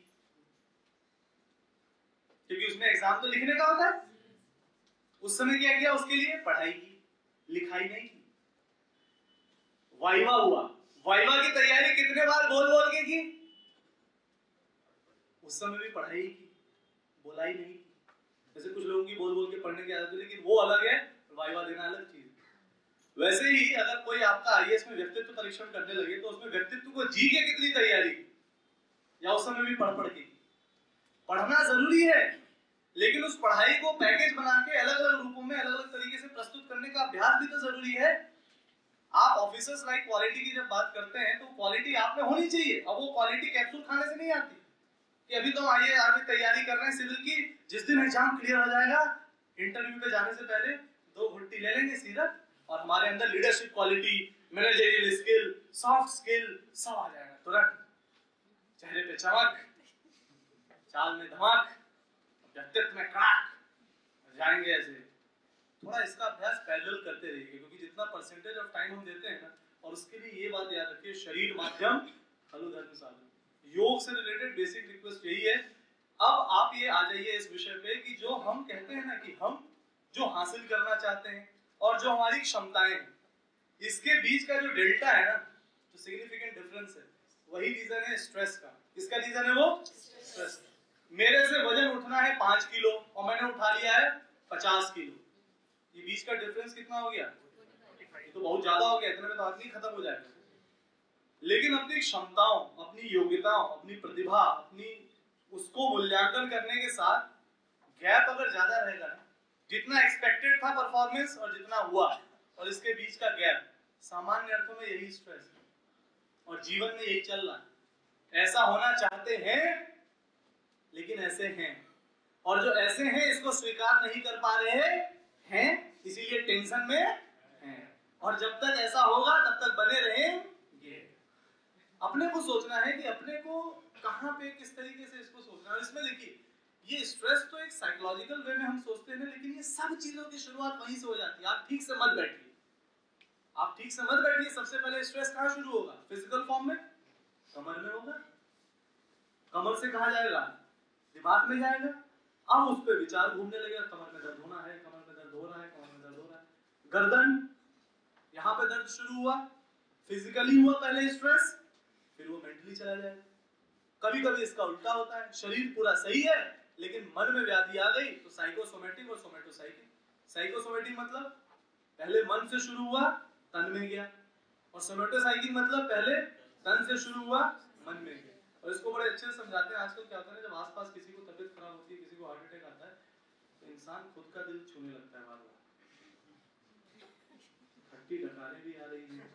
क्योंकि उसमें एग्जाम तो लिखने का होता है। उस समय क्या किया? उसके लिए पढ़ाई की, लिखाई नहीं की। वाइवा हुआ, वाइवा की तैयारी कितने बार बोल बोल के की? उस समय भी पढ़ाई की, बोलाई नहीं की। जैसे कुछ लोगों की बोल बोल के पढ़ने की आदत है, लेकिन वो अलग है, वाइवा देना अलग चीज। वैसे ही अगर कोई आपका आईएएस में व्यक्तित्व परीक्षण करने लगे तो उसमें व्यक्तित्व को जी के कितनी तैयारी की, या उस समय भी पढ़ पढ़ के? पढ़ना जरूरी है, लेकिन उस पढ़ाई को पैकेज बना के अलग अलग रूपों में अलग अलग तरीके से प्रस्तुत करने का अभ्यास भी तो जरूरी है। आप ऑफिसर्स लाइक क्वालिटी की जब बात करते हैं तो क्वालिटी आप में होनी चाहिए। अब वो क्वालिटी कैप्सूल खाने से नहीं आती कि अभी तो आइए आगे तैयारी कर रहे हैं सिविल की, जिस दिन एग्जाम क्लियर हो जाएगा इंटरव्यू पे जाने से पहले दो घुट्टी ले लेंगे सीरप और हमारे अंदर leadership quality, managerial skill, soft skill सब आ जाएगा तुरंत। चेहरे पे चमक, चाल में धमक, व्यक्तित्व में कड़क, जाएंगे ऐसे। थोड़ा इसका अभ्यास पैरेलल करते रहिए, क्योंकि जितना परसेंटेज ऑफ टाइम हम देते हैं ना, और उसके लिए ये बात याद रखिए, शरीर माध्यम खलु धर्म साधन। योग से रिलेटेड बेसिक रिक्वेस्ट यही है। अब आप ये आ जाइए इस विषय पे कि जो हम कहते हैं ना कि हम जो हासिल करना चाहते हैं और जो हमारी क्षमताएं हैं, इसके बीच का जो डेल्टा है ना, जो सिग्निफिकेंट डिफरेंस है, वही रीजन है स्ट्रेस का। किसका रीजन है वो? स्ट्रेस। मेरे से वजन उठना है पांच किलो और मैंने उठा लिया है पचास किलो, ये बीच का डिफरेंस कितना हो गया? ये तो बहुत ज्यादा हो गया, इतने में तो आदमी खत्म हो जाएगा। लेकिन अपनी क्षमताओं, अपनी योग्यताओं, अपनी प्रतिभा, अपनी उसको मूल्यांकन करने के साथ गैप अगर ज्यादा रहेगा ना, जितना एक्सपेक्टेड था परफॉर्मेंस और जितना हुआ, और इसके बीच का गैप, सामान्य अर्थों में यही स्ट्रेस है। और जीवन में यही चल रहा है। ऐसा होना चाहते हैं लेकिन ऐसे हैं, और जो ऐसे हैं इसको स्वीकार नहीं कर पा रहे हैं, इसीलिए टेंशन में हैं। और जब तक ऐसा होगा तब तक बने रहेंगे। अपने को सोचना है कि अपने को कहां पे किस तरीके से इसको सोचना है। और इसमें देखिए, ये स्ट्रेस तो एक साइकोलॉजिकल वे में हम सोचते हैं, लेकिन ये सब चीजों की शुरुआत वहीं से हो जाती है। आप ठीक से मत बैठिए, आप ठीक से मत बैठिए। सबसे पहले स्ट्रेस कहाँ शुरू होगा? फिजिकल फॉर्म में, कमर में होगा। कमर से कहाँ जाएगा? दिमाग में जाएगा। अब उस पर विचार घूमने लगेगा, कमर में दर्द होना है, कमर में दर्द हो रहा है, कमर में दर्द हो रहा है। गर्दन, यहाँ पे दर्द शुरू हुआ, फिजिकली हुआ पहले स्ट्रेस, फिर वो मेंटली चला जाएगा। कभी कभी इसका उल्टा होता है, शरीर पूरा सही है लेकिन मन में व्याधि आ गई तो साइकोसोमेटिक और सोमेटोसाइकिक। साइकोसोमेटिक मतलब पहले मन से शुरू हुआ तन में गया, और सोमेटोसाइकिक मतलब पहले तन से शुरू हुआ मन में गया। और इसको बड़े अच्छे से समझाते हैं। आजकल क्या होता है, जब आसपास किसी को तबीयत खराब होती है, किसी को हार्ट अटैक आता है, तो इंसान खुद का दिल छूने लगता है। बार बार खट्टी डकारें भी आ रही हैं,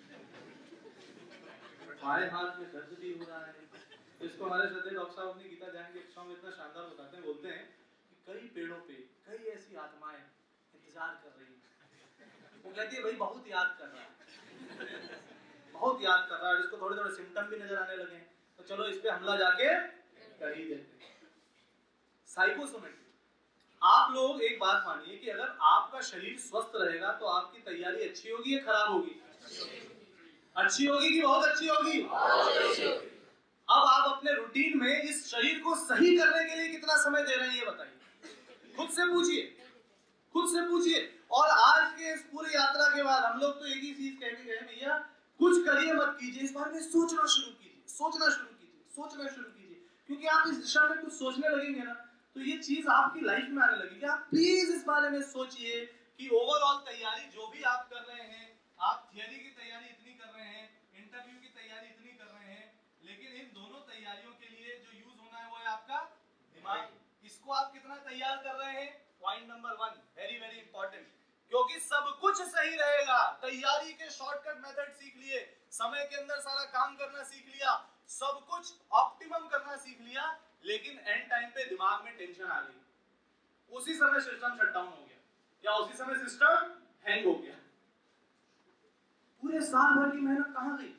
बाएं हाथ में दर्द भी हो रहा है। तो इसको हमारे श्रद्धेय डॉक्टर साहब अपनी गीता ज्ञान की कक्षाओं में इतना शानदार बताते हैं, बोलते हैं कि कई पेड़ों पे कई ऐसी आत्माएं इंतजार कर रही हैं। वो कहती है भाई बहुत याद कर रहा है, बहुत याद कर रहा है, इसको थोड़े थोड़े सिम्टम भी नजर आने लगे हैं, तो चलो इस पे हमला जाके कर ही देते हैं। साइकोसोमेटिक, आप लोग एक बात मानिए कि अगर आपका शरीर स्वस्थ रहेगा तो आपकी तैयारी अच्छी होगी या खराब होगी? अच्छी होगी कि बहुत अच्छी होगी? अब आप अपने रूटीन में इस शरीर को सही करने के लिए कितना समय दे रहे हैं ये बताइए। खुद से पूछिए, खुद से पूछिए। और आज के इस पूरी यात्रा के बाद हम लोग तो एक ही चीज कहने गए, भैया कुछ करिए मत कीजिए, इस बारे में सोचना शुरू कीजिए, सोचना शुरू कीजिए, सोचना शुरू कीजिए। क्योंकि आप इस दिशा में कुछ सोचने लगेंगे ना तो ये चीज आपकी लाइफ में आने लगेगी। आप प्लीज इस बारे में सोचिए कि ओवरऑल तैयारी जो भी आप कर रहे हैं, आप थियरी की तैयारी इतनी कर रहे हैं, इंटरव्यू की तैयारी इतनी कर रहे हैं, लेकिन इन दोनों तैयारियों के लिए जो यूज होना है वो है आपका दिमाग। इसको आप कितना तैयार कर रहे हैं? Point number one, very very important. क्योंकि सब कुछ सही रहेगा, तैयारी के शॉर्टकट मेथड सीख लिए, समय के अंदर सारा काम करना सीख लिया, सब कुछ ऑप्टिमम करना सीख लिया, लेकिन एंड टाइम पे दिमाग में टेंशन आ गई, उसी समय सिस्टम शट डाउन हो गया या उसी समय सिस्टम हैंग हो गया। पूरे साल भर की मेहनत कहां गई?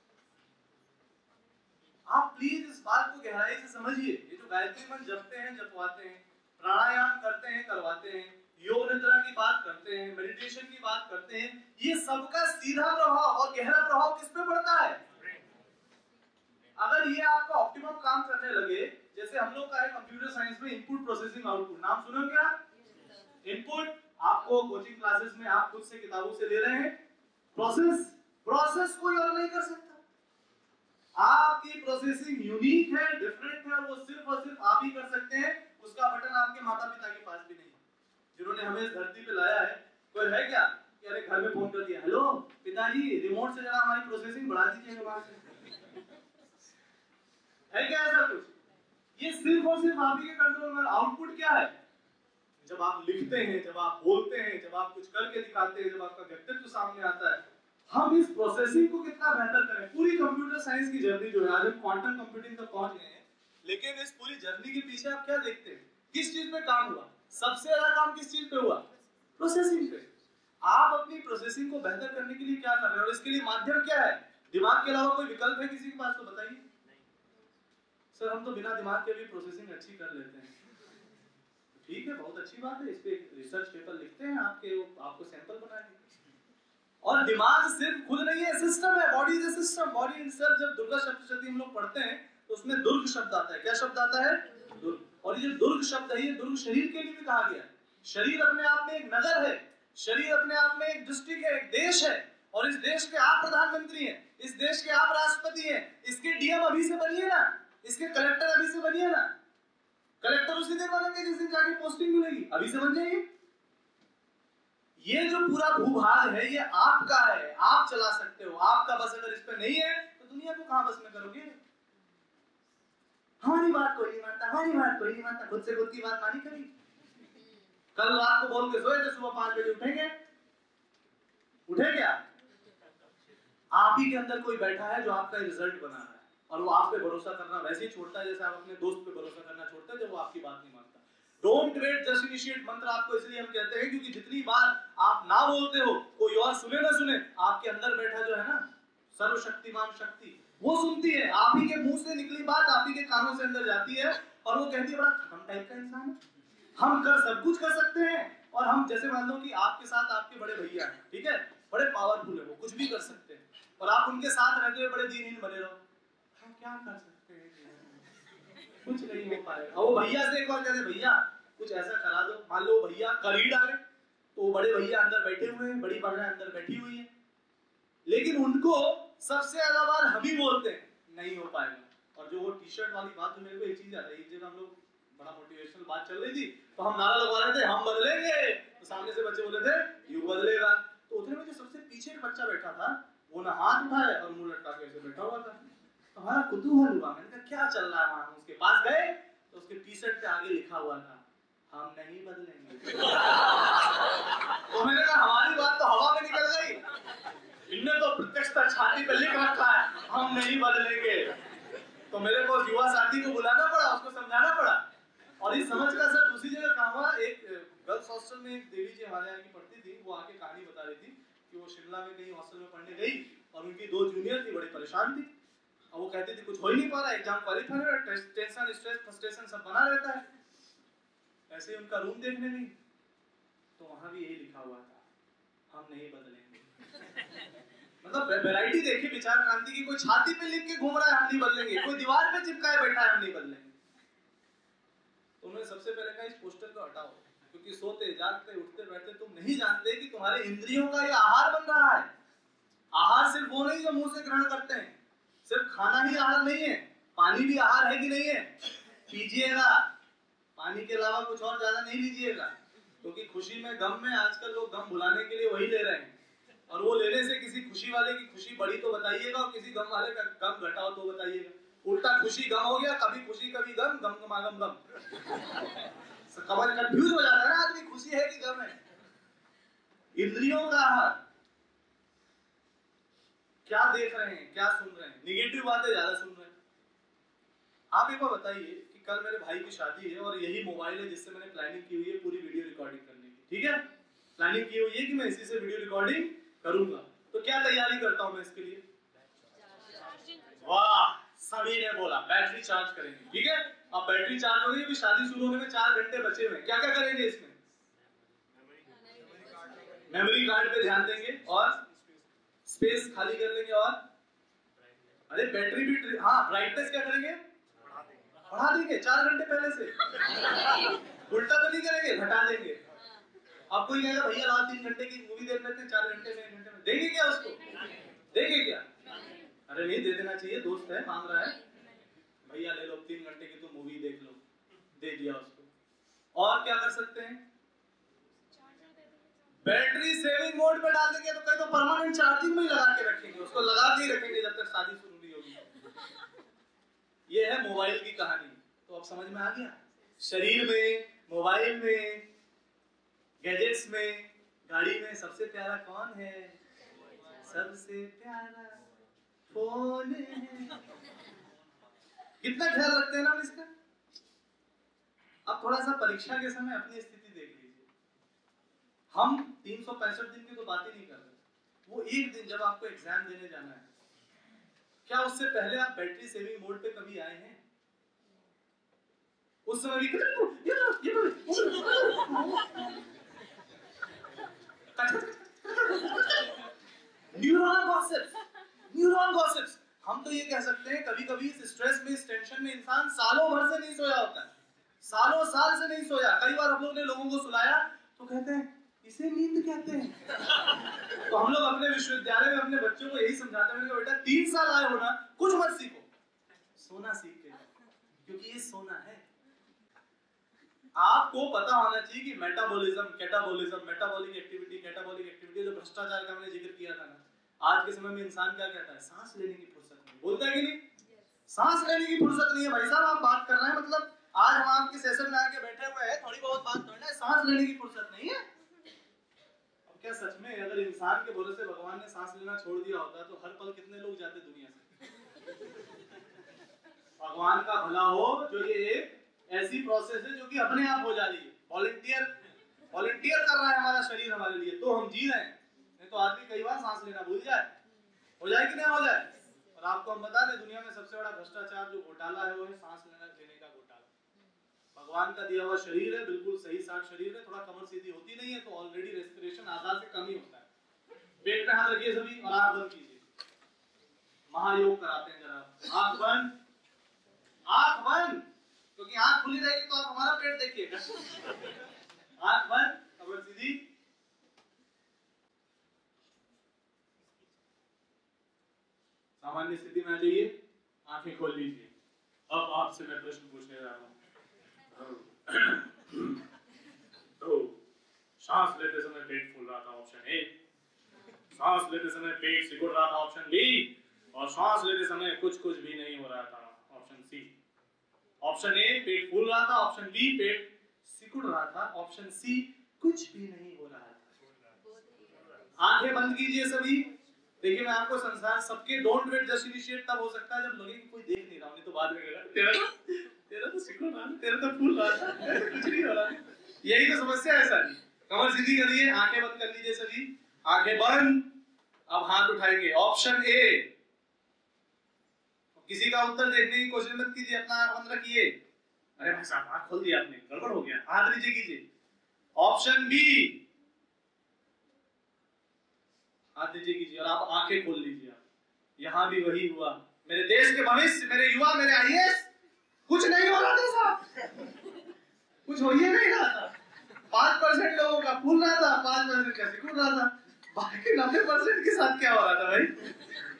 आप प्लीज इस बात को गहराई से समझिए। ये जो गायत्री मंत्र जपते हैं, जपवाते हैं, प्राणायाम करते हैं, करवाते हैं, योग निद्रा की बात करते हैं, मेडिटेशन की बात करते हैं, ये सबका सीधा प्रभाव और गहरा प्रभाव किस पे पड़ता है? अगर ये आपका ऑप्टिमम काम करने लगे, जैसे हम लोग का है कंप्यूटर साइंस में इनपुट प्रोसेसिंग आउटपुट, नाम सुनो क्या? इनपुट आपको कोचिंग क्लासेस में आप खुद से किताबों से ले रहे हैं, प्रोसेस प्रोसेस कोई और नहीं कर सकता। आपकी प्रोसेसिंग यूनिक है, डिफरेंट है, और वो सिर्फ और सिर्फ आप ही कर सकते हैं। उसका बटन आपके माता पिता के पास भी नहीं, जिन्होंने हमें इस धरती पे लाया है। कोई है क्या कि अरे घर में फोन कर दिया, हेलो पिताजी रिमोट से जरा हमारी प्रोसेसिंग बढ़ा दीजिए वहां से, है क्या ऐसा कुछ? ये सिर्फ और सिर्फ आप ही के कंट्रोल में। आउटपुट क्या है? जब आप लिखते हैं, जब आप बोलते हैं, जब आप कुछ करके दिखाते हैं, जब आपका व्यक्तित्व सामने आता है, हम इस प्रोसेसिंग को कितना बेहतर करें। पूरी कंप्यूटर साइंस की जर्नी जो है, आज हम क्वांटम कंप्यूटिंग तक पहुंच गए हैं, लेकिन इस पूरी जर्नी के पीछे आप क्या देखते हैं? किस चीज पे काम हुआ? सबसे ज्यादा काम किस चीज पे हुआ? प्रोसेसिंग पे। आप अपनी प्रोसेसिंग को बेहतर करने के लिए क्या कर रहे हैं और इसके लिए माध्यम क्या है? दिमाग के अलावा कोई विकल्प है किसी के पास? तो बताइए। सर हम तो बिना दिमाग के भी प्रोसेसिंग अच्छी कर लेते हैं। ठीक है, बहुत अच्छी बात है, इस पे रिसर्च पेपर लिखते हैं, आपके आपको सैंपल बनाएंगे। और दिमाग सिर्फ खुद नहीं है, सिस्टम है, body is a system, body itself. जब दुर्गा सप्तशती हम लोग पढ़ते हैं तो उसमें दुर्ग शब्द आता है। क्या शब्द आता है? दुर्ग। और ये दुर्ग शब्द है, ये दुर्ग शरीर के लिए भी कहा गया है। शरीर अपने आप में एक नगर है, शरीर अपने आप में एक डिस्ट्रिक्ट है, एक देश है, और इस देश के आप प्रधानमंत्री हैं, इस देश के आप राष्ट्रपति हैं। इसके डीएम अभी से बनिए ना, इसके कलेक्टर अभी से बनिए ना। कलेक्टर उसी दिन बनेंगे जिस दिन जाके पोस्टिंग मिलेगी, अभी से बन जाइए। ये जो पूरा भूभाग है ये आपका है, आप चला सकते हो। आपका बस अगर इस पे नहीं है तो दुनिया को कहां बस में करोगे? हमारी बात कोई नहीं मानता, हमारी बात कोई नहीं मानता, खुद से खुद की बात मानी कभी? कल रात को बोल के सोए थे, सुबह पांच बजे उठेंगे? उठे क्या? आप ही के अंदर कोई बैठा है जो आपका रिजल्ट बना रहा है, और वो आप पे भरोसा करना वैसे ही छोड़ता है जैसे आप अपने दोस्त पे भरोसा करना छोड़ते हैं जब वो आपकी बात नहीं मानता। डोंट वेट, जस्ट इनिशिएट मंत्र आपको इसलिए हम कहते हैं क्योंकि जितनी बार आप ना बोलते हो, कोई और सुने ना सुने, आपके अंदर बैठा जो है ना सर्वशक्तिमान शक्ति, वो सुनती है। आप ही के मुंह से निकली बात आप ही के कानों से अंदर जाती है, और वो कहती है बड़ा खत्म टाइप का इंसान है, हम कर सब कुछ कर सकते हैं। और हम जैसे मान लो कि आपके साथ आपके बड़े भैया हैं, ठीक है, बड़े पावरफुल है, वो कुछ भी कर सकते हैं, और आप उनके साथ रहते हुए बड़े दीनहीन बने रहो, हम क्या कर सकते हैं, कुछ नहीं हो पाएगा। और वो भैया से एक बार कहते भैया कुछ ऐसा करा दो, मान लो भैया कर ही डाले, तो बड़े भैया अंदर बैठे हुए हैं, बड़ी बहन अंदर बैठी हुई है, लेकिन उनको सबसे ज्यादा बार हम ही बोलते हैं नहीं हो पाएगा। और जो वो टी शर्ट वाली बात, तो मेरे को एक चीज आ रही है, एक जगह हम लोग बड़ा मोटिवेशनल बात चल रही थी, तो हम नारा लगवा रहे थे हम बदलेंगे, तो सामने से बच्चे बोले थे यू बदलेगा, तो उतने में जो सबसे पीछे एक बच्चा बैठा था वो ना हाथ उठाए और मुंह लटका के ऐसे बैठा हुआ था। तो हमारा कुतूहल हुआ, मैंने कहा क्या चल रहा है वहां। उसके पास गए तो उसके टी शर्ट पे आगे लिखा हुआ था हम नहीं बदलेंगे। तो मैंने कहा हमारी बात तो हवा में निकल गई, इनने तो प्रत्यक्ष छाती पे लिख रखा है हम नहीं बदलेंगे। तो मेरे को युवा साथी को बुलाना पड़ा, उसको समझाना पड़ा, और इस समझ का असर दूसरी जगह कहाँ हुआ। एक गर्ल्स हॉस्टल में एक देवी जी हमारे यहाँ की पढ़ती थी, वो आके कहानी बता रही थी कि वो शिमला में कहीं हॉस्टल में पढ़ने गई और उनकी दो जूनियर थी, बड़ी परेशान थी, और वो कहती थी कुछ हो ही नहीं पा रहा, एग्जाम क्वालिफाई हो रहा, टेंशन स्ट्रेस फ्रस्ट्रेशन सब बना रहता है। ऐसे ही उनका रूम देखने गई तो वहां भी यही लिखा हुआ था हम नहीं बदलेंगे। मतलब वैरायटी देखिए विचार क्रांति की, कोई छाती पे लिख के घूम रहा है हम नहीं बदलेंगे, कोई दीवार पे चिपकाए बैठा है हम नहीं बदलेंगे। तो उन्होंने सबसे पहले कहा इस पोस्टर को हटाओ, क्योंकि सोते जागते उठते बैठते तुम नहीं जानते कि तुम्हारे इंद्रियों का ये आहार बन रहा है। आहार सिर्फ वो नहीं जो मुंह से ग्रहण करते हैं, सिर्फ खाना ही आहार नहीं है, पानी भी आहार है कि नहीं है, पीजिएगा, पानी के अलावा कुछ और ज्यादा नहीं लीजिएगा, क्योंकि खुशी में गम में आजकल लोग गम भुलाने के लिए वही ले रहे हैं, और वो लेने से किसी खुशी वाले की खुशी बढ़ी तो बताइएगा और किसी गम वाले का गम घटाओ तो बताइएगा। उल्टा खुशी गम हो गया, कभी खुशी कभी गम, गम गम गम कमर कंफ्यूज हो जाता है ना आदमी, खुशी है कि गम है। इंद्रियों का आहार, क्या देख रहे हैं क्या सुन रहे हैं, निगेटिव बातें ज्यादा सुन रहे हैं। आप एक बार बताइए कि कल मेरे भाई की शादी है और यही मोबाइल है जिससे मैंने प्लानिंग की हुई है पूरी वीडियो रिकॉर्डिंग करने की, ठीक है, प्लानिंग की हुई है कि मैं इसी से वीडियो रिकॉर्डिंग करूंगा। तो क्या तैयारी करता हूं मैं इसके लिए, वाह सभी ने बोला बैटरी चार्ज करेंगे, ठीक है। अब बैटरी चार्ज हो गई, अभी शादी शुरू होने में चार घंटे बचे हुए, क्या क्या करेंगे इसमें, मेमोरी कार्ड पे ध्यान देंगे और स्पेस खाली कर लेंगे, और अरे बैटरी भी, हाँ ब्राइटनेस क्या करेंगे बढ़ा देंगे चार घंटे पहले से, उल्टा तो नहीं करेंगे घटा देंगे। अब कोई कहेगा भैया रात तीन घंटे की मूवी देख लेते हैं, चार घंटे में एक घंटे में देंगे क्या उसको, देंगे क्या, अरे नहीं दे देना चाहिए, दोस्त है मांग रहा है, भैया ले लो तीन घंटे की तो मूवी देख लो, दे दिया उसको। और क्या कर सकते हैं, बैटरी सेविंग मोड पे डाल देंगे, तो कहीं तो परमानेंट चार्जिंग में लगा के रखेंगे, उसको लगा के ही रखेंगे जब तक शादी शुरू नहीं होगी। ये है मोबाइल की कहानी। तो अब समझ में आ गया, शरीर में, मोबाइल में, गैजेट्स में, गाड़ी में सबसे प्यारा कौन है, सबसे प्यारा फोन है। कितना ख्याल रखते हैं ना हम इसका। अब थोड़ा सा परीक्षा के समय अपनी स्थिति देख लीजिए, हम तीन सौ पैंसठ दिन की तो बात ही नहीं कर रहे, वो एक दिन जब आपको एग्जाम देने जाना है, क्या उससे पहले आप बैटरी सेविंग मोड पे कभी आए हैं, उस समय भी न्यूरॉन गॉसिप्स, न्यूरॉन गॉसिप्स। हम तो ये कह सकते हैं कभी कभी इस स्ट्रेस में, इस टेंशन में इंसान सालों भर से नहीं सोया होता है, सालों साल से नहीं सोया। कई बार हम लोग ने लोगों को सुलाया तो कहते हैं इसे नींद कहते हैं। तो हम लोग अपने विश्वविद्यालय में अपने बच्चों को यही समझाते हैं, बेटा तीन साल आए हो ना, कुछ मत सीखो, सोना सीख के, क्योंकि ये सोना है। आपको पता होना चाहिए कि metabolism, catabolism, metabolic activity, catabolic activity, जो भ्रष्टाचार का हमने जिक्र किया था ना, आज के समय में इंसान क्या कहता है, सांस लेने की फुर्सत नहीं, बोलता है कि नहीं, सांस लेने की फुर्सत नहीं है। भाई साहब आप बात कर रहे हैं, मतलब आज हम आपके सेशन में आके बैठे हुए हैं, थोड़ी बहुत बात करना है, सांस लेने की फुर्सत नहीं है। अब क्या सच में अगर इंसान के भरोसे भगवान ने सांस लेना छोड़ दिया होता तो हर पल कितने लोग जाते दुनिया से। भगवान का भला हो, जो ये एक ऐसी प्रोसेस है जो कि अपने आप हो जा रही है, वॉलंटियर वॉलंटियर कर रहा है हमारा शरीर हमारे लिए, तो हम जी रहे हैं। नहीं तो आदमी कई बार सांस लेना भूल जाए, हो जाए कि नहीं हो जाए। और आपको हम बता दें, दुनिया में सबसे बड़ा भ्रष्टाचार जो घोटाला है वो है सांस लेना लेने का घोटाला। भगवान का दिया हुआ शरीर है, बिल्कुल सही साठ शरीर है, थोड़ा कमर सीधी होती नहीं है तो ऑलरेडी रेस्पिरेशन आधा से कम ही होता है। पेट पे हाथ रखिए सभी और आंख बंद कीजिए। महायोग कराते हैं जरा। आंख बंद, आंख बंद, क्योंकि आंख खुली रहेगी तो आप हमारा पेट देखिएगा। आंख बंद, कमर सीधी। सामान्य स्थिति में आ जाइए, आंखें खोल लीजिए। अब आपसे मैं प्रश्न पूछने जा रहा हूँ। तो सांस लेते समय पेट फूल रहा था, ऑप्शन ए। सांस लेते समय पेट सिकुड़ रहा था, ऑप्शन बी। और सांस लेते समय कुछ कुछ भी नहीं हो रहा था, ऑप्शन सी। ऑप्शन ए पेट फूल रहा था, ऑप्शन बी पेट सिकुड़ रहा था, ऑप्शन सी कुछ भी नहीं हो रहा था। आंखें बंद कीजिए सभी। देखिए मैं आपको संसार सबके डोंट वेट जस्ट इनिशिएट तब हो सकता है जब लगे कि कोई देख नहीं रहा, नहीं तो बाद में कहेगा तेरा तो तेरा तो सिकुड़ रहा है, तेरा तो फूल रहा है, कुछ नहीं हो रहा। यही तो समस्या है सारी। कमर सीधी करिए, आंखें बंद कर लीजिए सभी। आंखें बंद। अब हाथ उठाएंगे, ऑप्शन ए। किसी का उत्तर देखने की कोशिश मत कीजिए, अपना आंख बंद रखिए। अरे भाई साहब आंख खोल दिया आपने, गड़बड़ हो गया, हाथ नीचे कीजिए। ऑप्शन बी, हाथ नीचे कीजिए और आप आंखें खोल लीजिए। यहां भी वही हुआ। मेरे देश के भविष्य, मेरे युवा, मेरे आईएएस, कुछ नहीं हो रहा था साहब, कुछ हो ही नहीं रहा था। पांच परसेंट लोगों का फूल रहा था, पांच परसेंट का सिकुड़ रहा था, बाकी नब्बे परसेंट के साथ क्या हो रहा था भाई?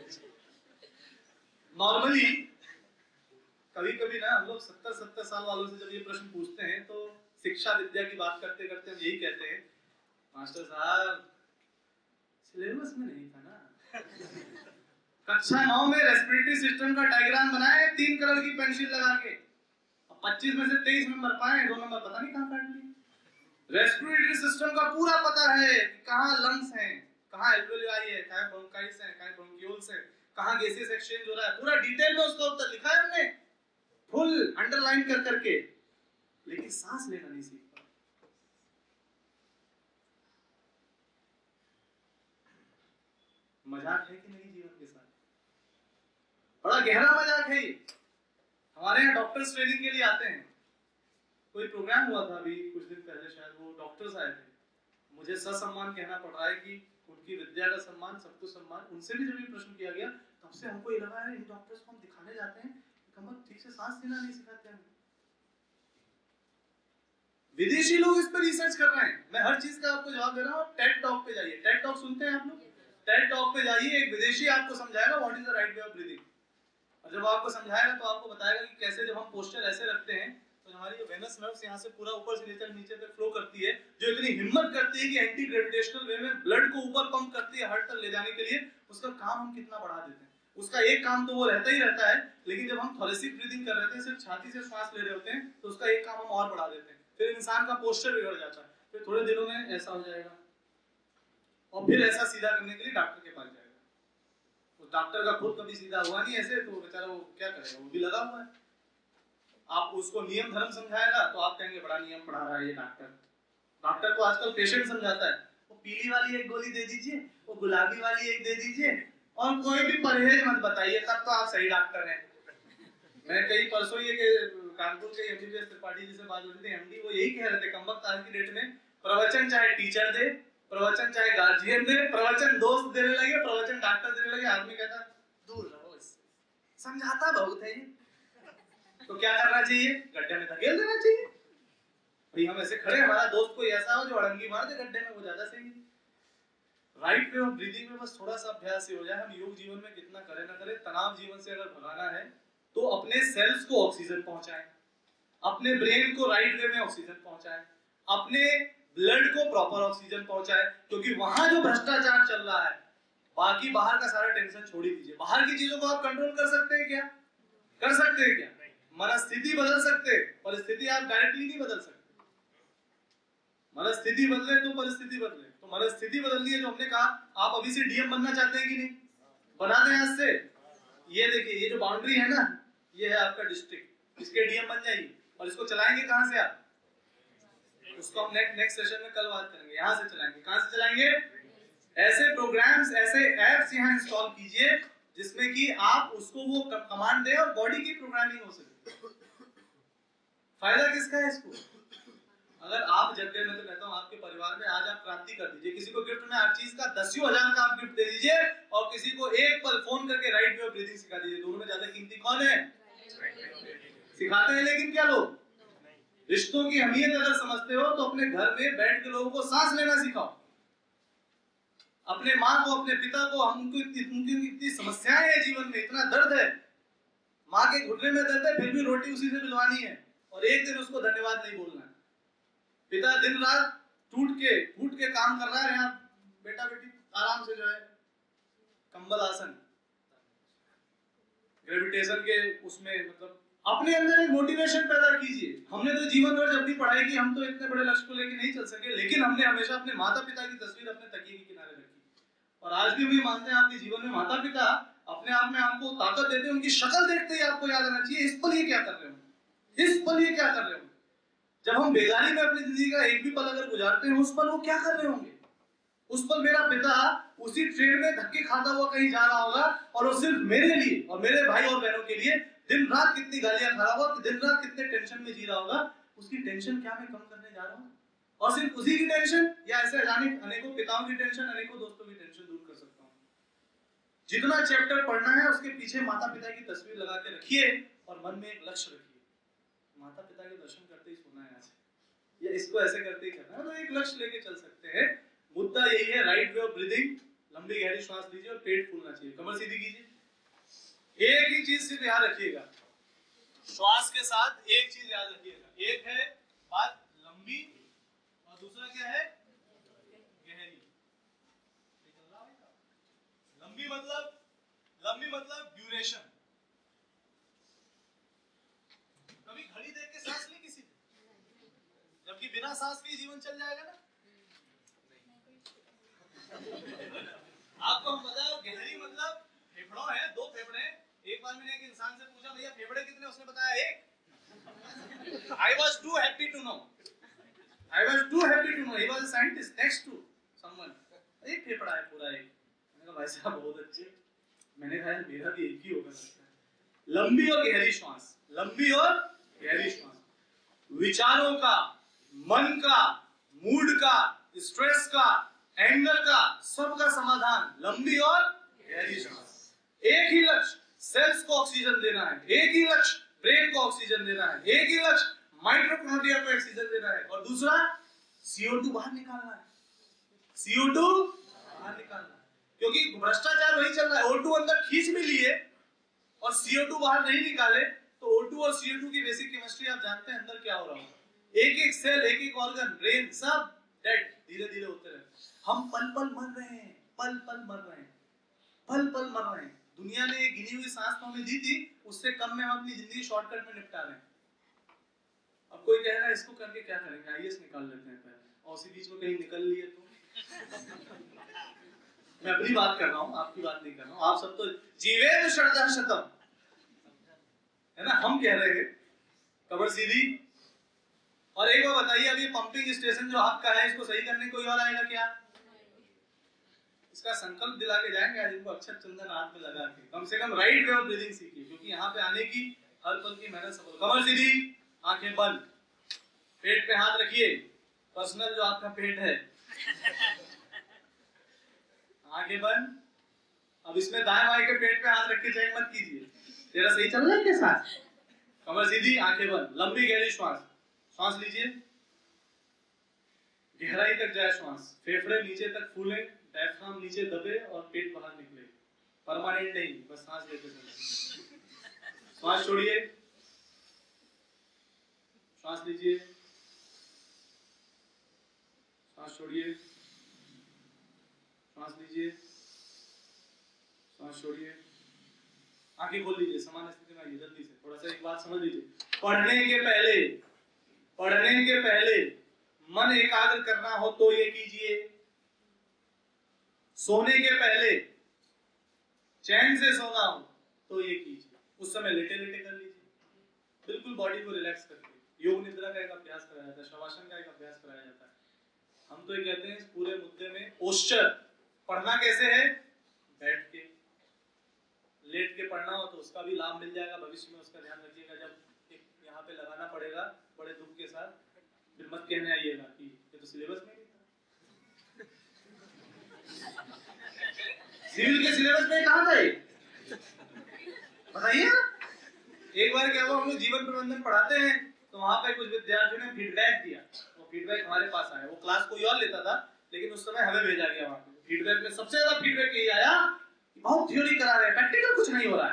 नॉर्मली कभी कभी ना हम लोग सत्तर सत्तर साल वालों से जब ये प्रश्न पूछते हैं तो शिक्षा विद्या की बात करते करते हम यही कहते हैं, मास्टर साहब सिलेबस में नहीं था ना। कक्षा नौ में रेस्पिरेटरी सिस्टम का डायग्राम बनाए तीन कलर की पेंसिल लगा के, अब पच्चीस में से तेईस नंबर पाए, दो नंबर पता नहीं कहां काट लिए। रेस्पिरेटरी सिस्टम का पूरा पता है कि कहां लंग्स हैं, कहां एल्वेओलाई है, कहां ब्रोंकाइल्स है, कहां ब्रोंक्यूल्स है, कहां गैसेस एक्सचेंज हो रहा है, पूरा डिटेल में उसका उत्तर लिखा है हमने, फुल अंडरलाइन कर करके, लेकिन सांस लेना नहीं सीख पाए। मजाक है कि नहीं जीवन के साथ? बड़ा गहरा मजाक है ये। हमारे यहाँ डॉक्टर्स ट्रेनिंग के लिए आते हैं। कोई प्रोग्राम हुआ था अभी कुछ दिन पहले, शायद वो डॉक्टर्स आए थे। मुझे ससम्मान कहना पड़ रहा है कि उनकी विद्या का सम्मान, सबको सम्मान। उनसे भी जब ये प्रश्न किया गया तब से हमको ये लगा है इन डॉक्टर्स को हम दिखाने जाते हैं कम ठीक से सांस लेना नहीं सिखाते हैं। विदेशी लोग इस पर रिसर्च कर रहे हैं। मैं हर चीज का आपको जवाब दे रहा हूँ। टेड टॉक पे जाइए, टेड टॉक सुनते हैं आप लोग? टेड टॉक पे जाइए, एक विदेशी आपको समझाएगा what is the right way of breathing. और जब आपको समझाएगा तो आपको बताएगा कि कैसे जब हम पोस्चर ऐसे रखते हैं तो हमारी जो वेनस नर्व्स यहाँ से पूरा ऊपर से लेकर नीचे तक फ्लो करती है, जो इतनी हिम्मत करती है कि एंटी ग्रेविटेशनल वे में ब्लड को ऊपर पंप करती है हार्ट तक ले जाने के लिए, उसका काम हम कितना बढ़ा देते हैं। उसका एक काम तो वो रहता ही रहता है, लेकिन जब हम थोरेसिक ब्रीथिंग कर रहे हैं, सिर्फ छाती से श्वास ले रहे होते हैं, तो उसका एक काम हम और बढ़ा देते हैं। फिर इंसान का पोस्चर बिगड़ जाता है, फिर थोड़े दिनों में ऐसा हो जाएगा और फिर ऐसा सीधा करने के लिए डॉक्टर के पास जाएगा। उस डॉक्टर का खुद कभी सीधा हुआ नहीं ऐसे, तो बेचारा वो क्या करेगा, वो भी लगा हुआ है। आप उसको नियम धर्म समझाएगा तो आप कहेंगे बड़ा नियम पढ़ा रहा है ये डॉक्टर। डॉक्टर को आजकल पेशेंट समझाता है, वो पीली वाली एक गोली दे दीजिए, वो गुलाबी वाली एक दे दीजिए, और कोई भी परहेज मत बताइए, तब तो आप सही डॉक्टर हैं। मैं कई परसों ये कानपुर के एमबीबीएस त्रिपाठी जी से बात हो रही थी, एमडी, वो यही कह रहे थे कमबख्त आज की डेट में प्रवचन चाहे टीचर दे, प्रवचन चाहे गार्जियन दे, प्रवचन दोस्त देने लगे, प्रवचन डॉक्टर देने लगे, आदमी कहता दूर रहो इससे, समझाता बहुत है। तो क्या करना चाहिए? गड्ढे में धकेल देना चाहिए। भाई हम ऐसे खड़े, हमारा दोस्त कोई ऐसा हो जो अड़ंगी मार दे गड्ढे में, वो ज्यादा सही है। राइट वे ऑफ ब्रीदिंग में बस थोड़ा सा अभ्यास ही हो जाए। हम योग जीवन में कितना करें ना करें, तनाव जीवन से अगर भगाना है तो अपने सेल्स को ऑक्सीजन पहुंचाएं, अपने ब्रेन को राइट वे में ऑक्सीजन पहुंचाएं, अपने ब्लड को प्रॉपर ऑक्सीजन पहुंचाएं, क्योंकि वहां जो भ्रष्टाचार चल रहा है, बाकी बाहर का सारा टेंशन छोड़ ही दीजिए। बाहर की चीजों को आप कंट्रोल कर सकते हैं क्या? कर सकते हैं क्या? मनस्थिति बदल सकते, परिस्थिति आप डायरेक्टली नहीं बदल सकते। मनस्थिति बदले तो परिस्थिति बदले। तो मनस्थिति बदलनी है, जो हमने कहा। आप अभी से डीएम बनना चाहते हैं कि नहीं? बना दें आज से। ये देखिए, ये जो बाउंड्री है ना, ये है आपका डिस्ट्रिक्ट, इसके डीएम बन जाइए। और इसको चलाएंगे कहां से आप? उसको हम नेक्स्ट नेक्स्ट सेशन में कल बात करेंगे। यहां से चलाएंगे। कहां से चलाएंगे? ऐसे प्रोग्राम्स, ऐसे एप्स यहां इंस्टॉल कीजिए जिसमें कि आप उसको वो कमांड दें और बॉडी की प्रोग्रामिंग हो सके। फायदा किसका है इसको? अगर आप जग गए, मैं तो कहता हूँ आपके परिवार में आज आप क्रांति कर दीजिए। किसी को गिफ्ट में हर चीज का दसियों हजार का आप गिफ्ट दे दीजिए और किसी को एक पल फोन करके राइट वे ऑफ ब्रीदिंग सिखा दीजिए। दोनों में ज्यादा कीमती कौन है? सिखाते हैं लेकिन क्या लोग? रिश्तों की अहमियत अगर समझते हो तो अपने घर में बैठ के लोगों को सांस लेना सिखाओ। अपने माँ को, अपने पिता को, हमको इतनी इतनी समस्याएं हैं जीवन में, इतना दर्द है, माँ के घुटने में दर्द है फिर भी रोटी उसी से मिलवानी है और एक दिन उसको धन्यवाद नहीं बोलना है। पिता दिन रात टूट के फूट के काम कर रहा है, यहाँ बेटा बेटी आराम से जो है कंबल आसन, ग्रेविटेशन के उसमें, मतलब अपने अंदर एक मोटिवेशन पैदा कीजिए। हमने तो जीवन भर जब भी पढ़ाई की हम तो इतने बड़े लक्ष्य को लेके नहीं चल सके, लेकिन हमने हमेशा अपने माता पिता की तस्वीर अपने तकिए के किनारे रखी और आज भी हम ये मानते हैं आपके जीवन में माता पिता अपने आप में आपको ताकत देते हैं। उनकी शक्ल देखते ही आपको याद आना चाहिए इस पल ये क्या कर रहे हो, इस पल ये क्या कर रहे हो। जब हम बेगारी में अपनी जिंदगी का एक भी पल अगर गुजारते हैं उस पल वो क्या कर रहे होंगे। उस पल मेरा पिता उसी ट्रेन में धक्के खाता हुआ कहीं जा रहा होगा और वो सिर्फ मेरे लिए और मेरे भाई और बहनों के लिए दिन रात कितनी गालियां खा रहा होगा, दिन रात कितने टेंशन में जी रहा होगा। उसकी टेंशन क्या मैं कम करने जा रहा हूँ और सिर्फ उसी की टेंशन या ऐसे अनेकों पिताओं की टेंशन, अनेकों दोस्तों की टेंशन दूर कर सकता हूँ। जितना चैप्टर पढ़ना है उसके पीछे माता पिता की तस्वीर लगा के रखिए और मन में एक लक्ष्य रखिए। माता पिता के दर्शन करते ही सोना है आज, या इसको ऐसे करते ही करना है, तो एक लक्ष्य लेके चल सकते हैं। मुद्दा यही है, राइट वे ऑफ ब्रीदिंग। लंबी गहरी श्वास लीजिए और पेट फूलना चाहिए, कमर सीधी कीजिए। एक ही चीज सिर्फ याद रखिएगा, श्वास के साथ एक चीज याद रखिएगा, एक है बात लंबी और दूसरा क्या है गहरी। लंबी मतलब लंबी मतलब ड्यूरेशन। कभी घड़ी देख के सांस ली किसी ने? जबकि बिना सांस के जीवन चल जाएगा ना। आपको हम बताओ गहरी मतलब फेफड़ों है, दो फेफड़े। एक बार मैंने एक इंसान से पूछा भैया फेफड़े कितने, उसने बताया एक। I was too happy to know. I was too happy to know. He was a scientist next to someone. एक फेफड़ा है पूरा एक। मैंने कहा भाई साहब बहुत अच्छे। मैंने कहा मेरा भी एक ही होगा लगता है। लंबी और गहरी श्वास, लंबी और गहरी श्वास। विचारों का, मन का, मूड का, स्ट्रेस का, एंगर का, सबका समाधान लंबी और गहरी श्वास। एक ही लक्ष्य, सेल्स को ऑक्सीजन देना है। एक ही लक्ष्य, ब्रेन को ऑक्सीजन देना है। एक ही लक्ष्य, माइटोकॉन्ड्रिया को ऑक्सीजन देना है। और दूसरा सी ओ टू बाहर निकालना है। सी ओ टू बाहर निकालना है, क्योंकि भ्रष्टाचार वही चल रहा है। ओ टू अंदर खींच भी लिए और सी ओ टू बाहर नहीं निकाले तो ओ टू और सी ओ टू की बेसिक केमिस्ट्री आप जानते हैं अंदर क्या हो रहा है। एक एक सेल, एक एक ऑर्गन, ब्रेन सब डेड धीरे धीरे होते रहे। हम पल पल मर रहे हैं, पल पल मर रहे हैं, पल पल मर रहे हैं। दुनिया ने एक गिनी हुई सांस तो हमें दी थी, उससे कम में हम अपनी जिंदगी शॉर्टकट में निपटा रहे हैं। अब कोई कह रहा है इसको करके क्या करेंगे, आई ए एस निकाल लेते हैं पहले, और उसी बीच में कहीं निकल लिए तो। मैं अपनी बात कर रहा हूँ, आपकी बात नहीं कर रहा हूँ। आप सब तो जीवेन शरदा शतम है ना, हम कह रहे हैं कमर सीधी। और एक बार बताइए, अब ये पंपिंग स्टेशन जो आपका है इसको सही करने कोई और आएगा क्या? इसका संकल्प दिला के जाएंगे आज इनको अक्षत चंदन हाथ में लगा के, कम से कम राइट वे ऑफ ब्रीदिंग सीखिए, क्योंकि यहाँ पे आने की हर पल की मेहनत सफल। कमर सीधी, आंखें बंद, पेट पे हाथ रखिए, पर्सनल जो आपका पेट है। आंखें बंद। अब इसमें दाएं बाएं के पेट पे हाथ रख के चेक मत कीजिए, तेरा सही चल रहा है के साथ। कमर सीधी, आंखें बंद, लंबी गहरी श्वास। श्वास लीजिए, गहराई तक जाए श्वास, फेफड़े नीचे तक फूले, डायफ्राम नीचे दबे और पेट बाहर निकले। परमानेंट नहीं, बस सांस लेते चले। श्वास छोड़िए, श्वास लीजिए, श्वास छोड़िए, श्वास लीजिए, श्वास छोड़िए। आंखें खोल लीजिए, समान स्थिति में आइए जल्दी से। थोड़ा सा एक बात समझ लीजिए, पढ़ने के पहले पढ़ने के पहले मन एकाग्र करना हो तो ये कीजिए। सोने के पहले चैन से सोना हो तो ये कीजिए। उस समय लेटे लेटे कर लीजिए, बिल्कुल बॉडी को रिलैक्स करके। योग निद्रा का एक अभ्यास कराया जाता है, शवासन का एक अभ्यास कराया जाता है। हम तो ये कहते हैं इस पूरे मुद्दे में पोस्चर। पढ़ना कैसे है? बैठ के, लेट के पढ़ना हो तो उसका भी लाभ मिल जाएगा भविष्य में, उसका ध्यान रखिएगा। जब यहाँ पे लगाना पड़ेगा बड़े दुख के साथ, फिर मत कहने आइएगा कि ये तो सिलेबस में नहीं था। सिविल के सिलेबस में कहाँ था ये? बताइए। एक बार क्या हुआ, हम लोग जीवन प्रबंधन पढ़ाते हैं तो वहां पे कुछ विद्यार्थियों ने फीडबैक दिया। वो फीडबैक हमारे पास आया। वो क्लास कोई और लेता था लेकिन उस समय हमें भेजा गया वहां पे। फीडबैक में सबसे ज्यादा फीडबैक यही आया कि बहुत थ्योरी करा रहे हैं, प्रैक्टिकल कुछ नहीं हो रहा है।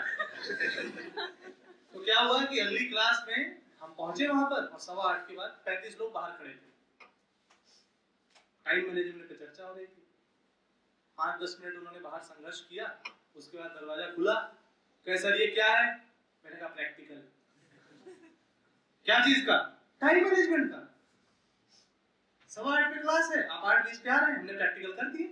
तो क्या हुआ कि अगली क्लास में हम पहुंचे वहां पर और सवा आठ के बाद पैंतीस लोग बाहर खड़े थे। टाइम मैनेजमेंट पे चर्चा हो रही थी। पांच दस मिनट उन्होंने बाहर संघर्ष किया। उसके बाद दरवाजा खुला। कहे सर ये क्या है? मैंने कहा प्रैक्टिकल। क्या चीज का? टाइम मैनेजमेंट का। सवा आठ पे क्लास है, आप आठ बीस पे आ रहे हैं, हमने प्रैक्टिकल कर दिया।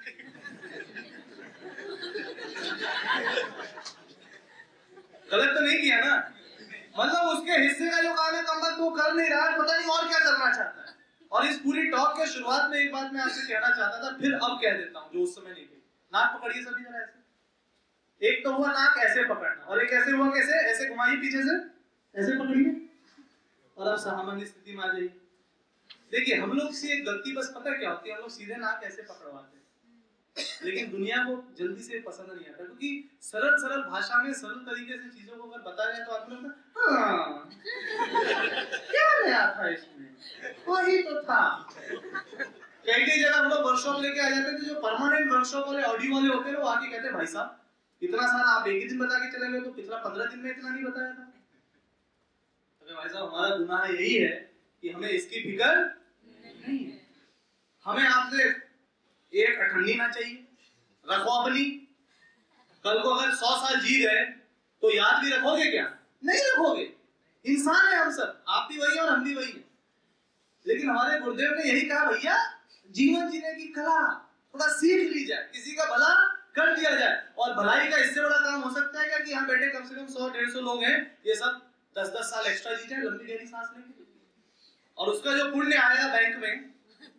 गलत तो नहीं किया ना? मतलब उसके हिस्से का जो काम है कम वक्त वो कर नहीं रहा है, पता नहीं और क्या करना चाहता है। और इस पूरी टॉक के शुरुआत में एक बात मैं आपसे कहना चाहता था, फिर अब कह देता हूँ जो उस समय नहीं थी। नाक पकड़िए सभी जरा ऐसे। एक तो हुआ नाक ऐसे पकड़ना और एक ऐसे हुआ कैसे? ऐसे घुमाइए पीछे से, ऐसे पकड़िए और अब सामान्य स्थिति में आ जाइए। देखिए हम लोग से एक गलती बस पता क्या होती है, हम लोग सीधे नाक ऐसे पकड़वाते हैं, लेकिन दुनिया को जल्दी से पसंद नहीं आता क्योंकि सरल सरल भाषा में सरल तरीके से चीजों को अगर बता जाए तो आदमी लगता है हाँ क्या नया था इसमें, वही तो था। कई कई जगह हम लोग वर्कशॉप लेके आ जाते थे, जो परमानेंट वर्कशॉप वाले ऑडियो वाले होते हैं वो आके कहते हैं भाई साहब इतना सारा आप एक ही दिन बता के चले गए, तो पिछला पंद्रह दिन में इतना नहीं बताया था। तो भाई साहब हमारा गुनाह यही है कि हमें इसकी फिक्र नहीं है। हमें आपसे एक अठन्नी ना चाहिए, रखो अपनी। कल को अगर सौ साल जी गए तो याद भी रखोगे क्या? नहीं रखोगे। इंसान है हम सब, आप भी वही और हम भी वही हैं। लेकिन हमारे गुरुदेव ने यही कहा भैया जीवन जीने की कला थोड़ा सीख ली जाए, किसी का भला कर दिया जाए। और भलाई का इससे बड़ा काम हो सकता है क्या कि यहाँ बैठे कम से कम सौ डेढ़ सौ लोग हैं, ये सब दस दस साल एक्स्ट्रा जी जाए, लंबी गहरी सांस लेंगे और उसका जो पुण्य आएगा बैंक में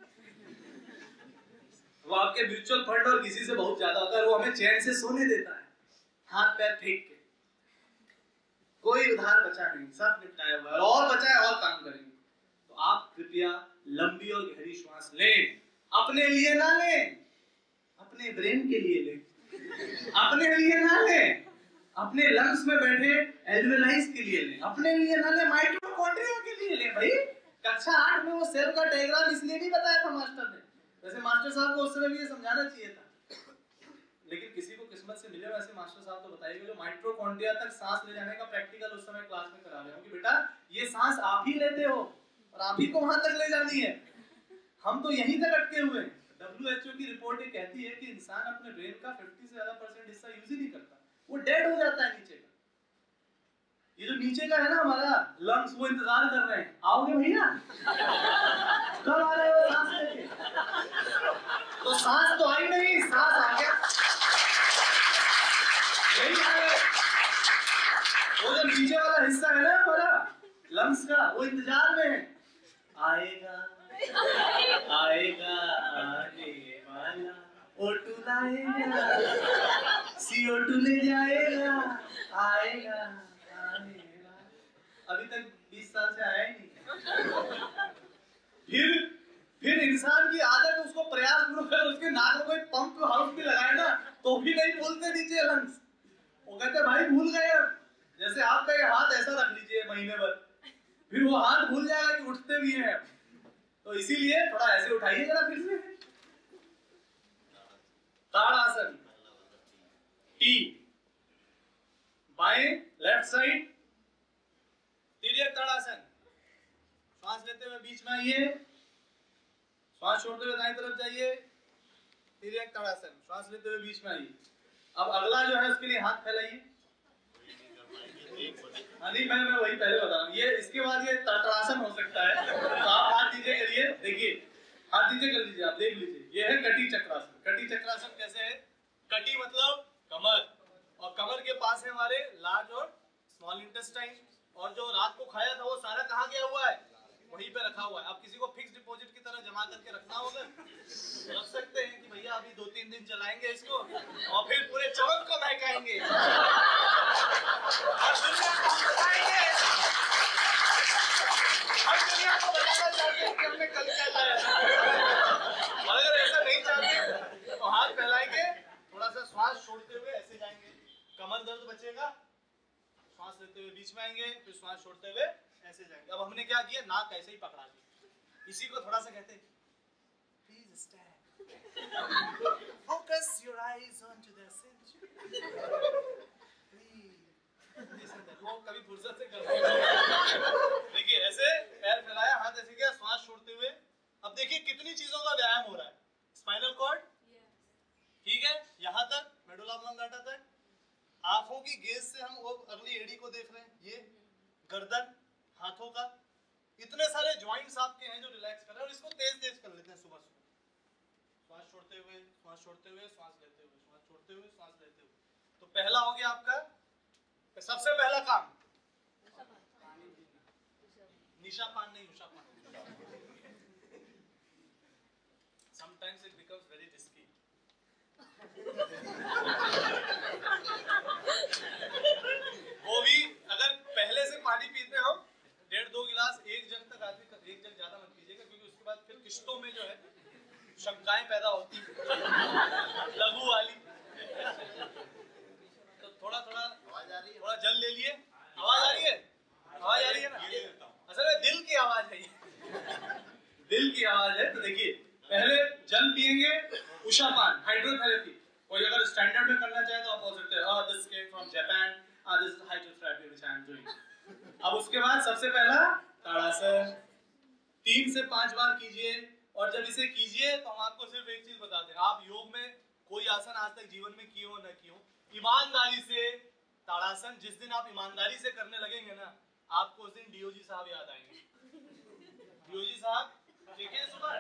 वो आपके म्यूचुअल फंड और किसी से बहुत ज्यादा होता है। वो हमें चैन से सोने देता है, हाथ पैर फेंक के। कोई उधार बचा नहीं, सब निपटाया हुआ है और बचा है और काम करेंगे। तो आप कृपया लंबी और गहरी श्वास लें। अपने लिए ना लें, अपने ब्रेन के लिए लें। अपने लिए ना लें, अपने लंग्स में बैठे एल्वेलाइज के लिए लें। अपने लिए ना लें, माइटोकॉन्ड्रिया के लिए लें। भाई कक्षा आठ में वो सेल का डायग्राम इसलिए नहीं बताया था मास्टर ने। वैसे मास्टर साहब को उस समय भी ये समझाना चाहिए था, लेकिन किसी को किस्मत से मिले वैसे मास्टर साहब तो बताइए जो माइटोकॉन्ड्रिया तक सांस ले जाने का प्रैक्टिकल उस समय क्लास में करा रहे हो कि बेटा ये सांस आप ही लेते हो और आप ही को वहां तक ले जानी है। हम तो यहीं तक अटके हुए हैं। डब्ल्यू एच ओ की रिपोर्ट ये कहती है कि इंसान अपने ब्रेन का पचास से ज्यादा परसेंट हिस्सा यूज ही नहीं करता, वो डेड हो जाता है नीचे का। ये जो नीचे का है ना हमारा लंग्स, वो इंतजार कर रहे हैं, आओगे भैया कब आ रहे हो सांस लेके? तो सांस तो आई नहीं, सांस आ गया। यही है वो जो नीचे वाला हिस्सा है ना हमारा लंग्स का, वो इंतजार में है। आएगा आएगा आने वाला, ओ टू लाएगा, सी ओ टू ले जाएगा, आएगा आने वाला। अभी तक बीस साल से आया ही नहीं। फिर फिर इंसान की आदत उसको प्रयास पूर्वक कर, उसके नाक में कोई पंप हाउस भी लगाए ना तो भी नहीं बोलते नीचे लंग्स। वो कहते भाई भूल गए अब। जैसे आपका ये हाथ ऐसा रख लीजिए महीने भर, फिर वो हाथ भूल जाएगा कि उठते भी हैं। तो इसीलिए थोड़ा ऐसे उठाइए जरा फिर से। ताड़ासन, टी, बाएं लेफ्ट साइड तिर्यक ताड़ासन। श्वास लेते हुए बीच में आइए, श्वास छोड़ते हुए दाईं तरफ जाइए, तिर्यक ताड़ासन। श्वास लेते हुए बीच में आइए। अब अगला जो है उसके लिए हाथ फैलाइए। नहीं मैं मैं वही पहले बता रहा हूँ, ये इसके बाद ये ताड़ासन हो सकता है। तो आप हाथ दीजिए, करिए, देखिए हाथ दीजिए, कर लीजिए, आप देख लीजिए। ये है कटी चक्रासन। कटी चक्रासन कैसे है? कटी मतलब कमर, और कमर के पास है हमारे लार्ज और स्मॉल इंटेस्टाइन, और जो रात को खाया था वो सारा कहाँ गया हुआ है? वहीं पे रखा हुआ है। अब किसी को फिक्स डिपॉजिट की तरह जमा करके रखना होगा, रख सकते हैं कि भैया अभी दो तीन दिन चलाएंगे इसको और फिर पूरे चमक को महकाएंगे और दुनिया को बताएंगे, और दुनिया को बताना चाहते हैं लेते हुए बीच में आएंगे, फिर श्वास छोड़ते हुए ऐसे जाएंगे। अब हमने क्या किया, नाक ऐसे ही पकड़ा दी। इसी को थोड़ा सा कहते हैं please stand, focus your eyes on to the centre, वो कभी फुर्सत से कर देखिए ऐसे पैर फैलाया, हाथ ऐसे किया, श्वास छोड़ते हुए। अब देखिए कितनी चीजों का व्यायाम हो रहा है। स्पाइनल कॉर्ड, ठीक है, यहाँ तक मेडुला ऑब्लोंगाटा तक। आंखों की गेज से हम वो अगली एड़ी को देख रहे हैं, ये गर्दन, हाथों का, इतने सारे जॉइंट्स आपके हैं जो रिलैक्स कर रहे हैं। और इसको तेज तेज कर लेते हैं सुबह सुबह, श्वास छोड़ते हुए, श्वास छोड़ते हुए, श्वास लेते हुए, श्वास छोड़ते हुए, श्वास लेते हुए। तो पहला हो गया आपका, सबसे पहला काम निशा पान नहीं, उषा पान। Sometimes it becomes very risky. वो भी अगर पहले से पानी पीते हो डेढ़ दो गिलास, एक जग तक आदमी, एक जग ज्यादा मत पीजिएगा, क्योंकि उसके बाद फिर किश्तों में जो है शंकाएं पैदा होती लघु वाली। तो थोड़ा थोड़ा आवाज आ रही है, थोड़ा जल ले लिए। आवाज आ रही है, आवाज आ रही है ना, असल में दिल की आवाज है ये, दिल की आवाज है। तो देखिए पहले जल पिएंगे, उषा पान, हाइड्रोथेरेपी। कोई अगर स्टैंडर्ड में करना चाहे तो आप बोल सकते हैं oh, this came from Japan, ah, this is hydrotherapy which I am doing। अब उसके बाद सबसे पहला ताड़ासन, तीन से पांच बार कीजिए। और जब इसे कीजिए तो हम आपको सिर्फ एक चीज बताते हैं, आप योग में कोई आसन आज तक जीवन में किए हो न किए हो, ईमानदारी से ताड़ासन जिस दिन आप ईमानदारी से करने लगेंगे ना, आपको उस दिन डीओजी साहब याद आएंगे। डीओजी साहब देखे सुबह,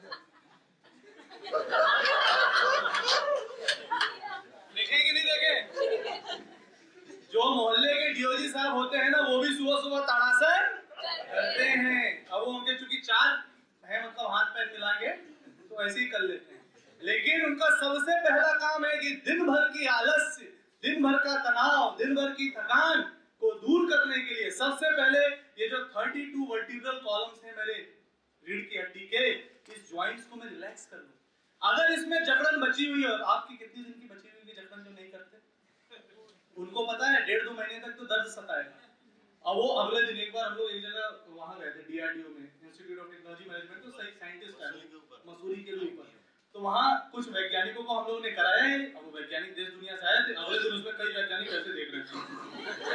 देखे कि नहीं देखे? जो मोहल्ले के डीओजी साहब होते हैं ना, वो भी सुबह सुबह ताड़ासन करते हैं। अब वो उनके चूंकि चार है, मतलब हाथ पैर मिला के, तो ऐसे ही कर लेते हैं। लेकिन उनका सबसे पहला काम है कि दिन भर की आलस्य, दिन भर का तनाव, दिन भर की थकान को दूर करने के लिए सबसे पहले ये जो बत्तीस वर्टिब्रल कॉलम्स हैं मेरे रीढ़ की हड्डी के, इस जॉइंट्स को मैं रिलैक्स कर लूं। अगर इसमें जकड़न बची हुई है, और आपकी कितनी दिन की बची हुई है जकड़न जो नहीं करते, उनको पता है डेढ़ दो महीने तक तो दर्द सताएगा। अब वो अगले दिन एक बार हम लोग एक जगह वहां गए थे, डीआरडीओ में, इंस्टीट्यूट ऑफ टेक्नोलॉजी मैनेजमेंट, तो सही साइंटिस्ट है मसूरी के ऊपर। तो वहाँ कुछ वैज्ञानिकों को हम लोगों ने कराया है। अब वो वैज्ञानिक देश दुनिया से आए थे, अगले दिन उसमें कई वैज्ञानिक ऐसे देख रहे थे,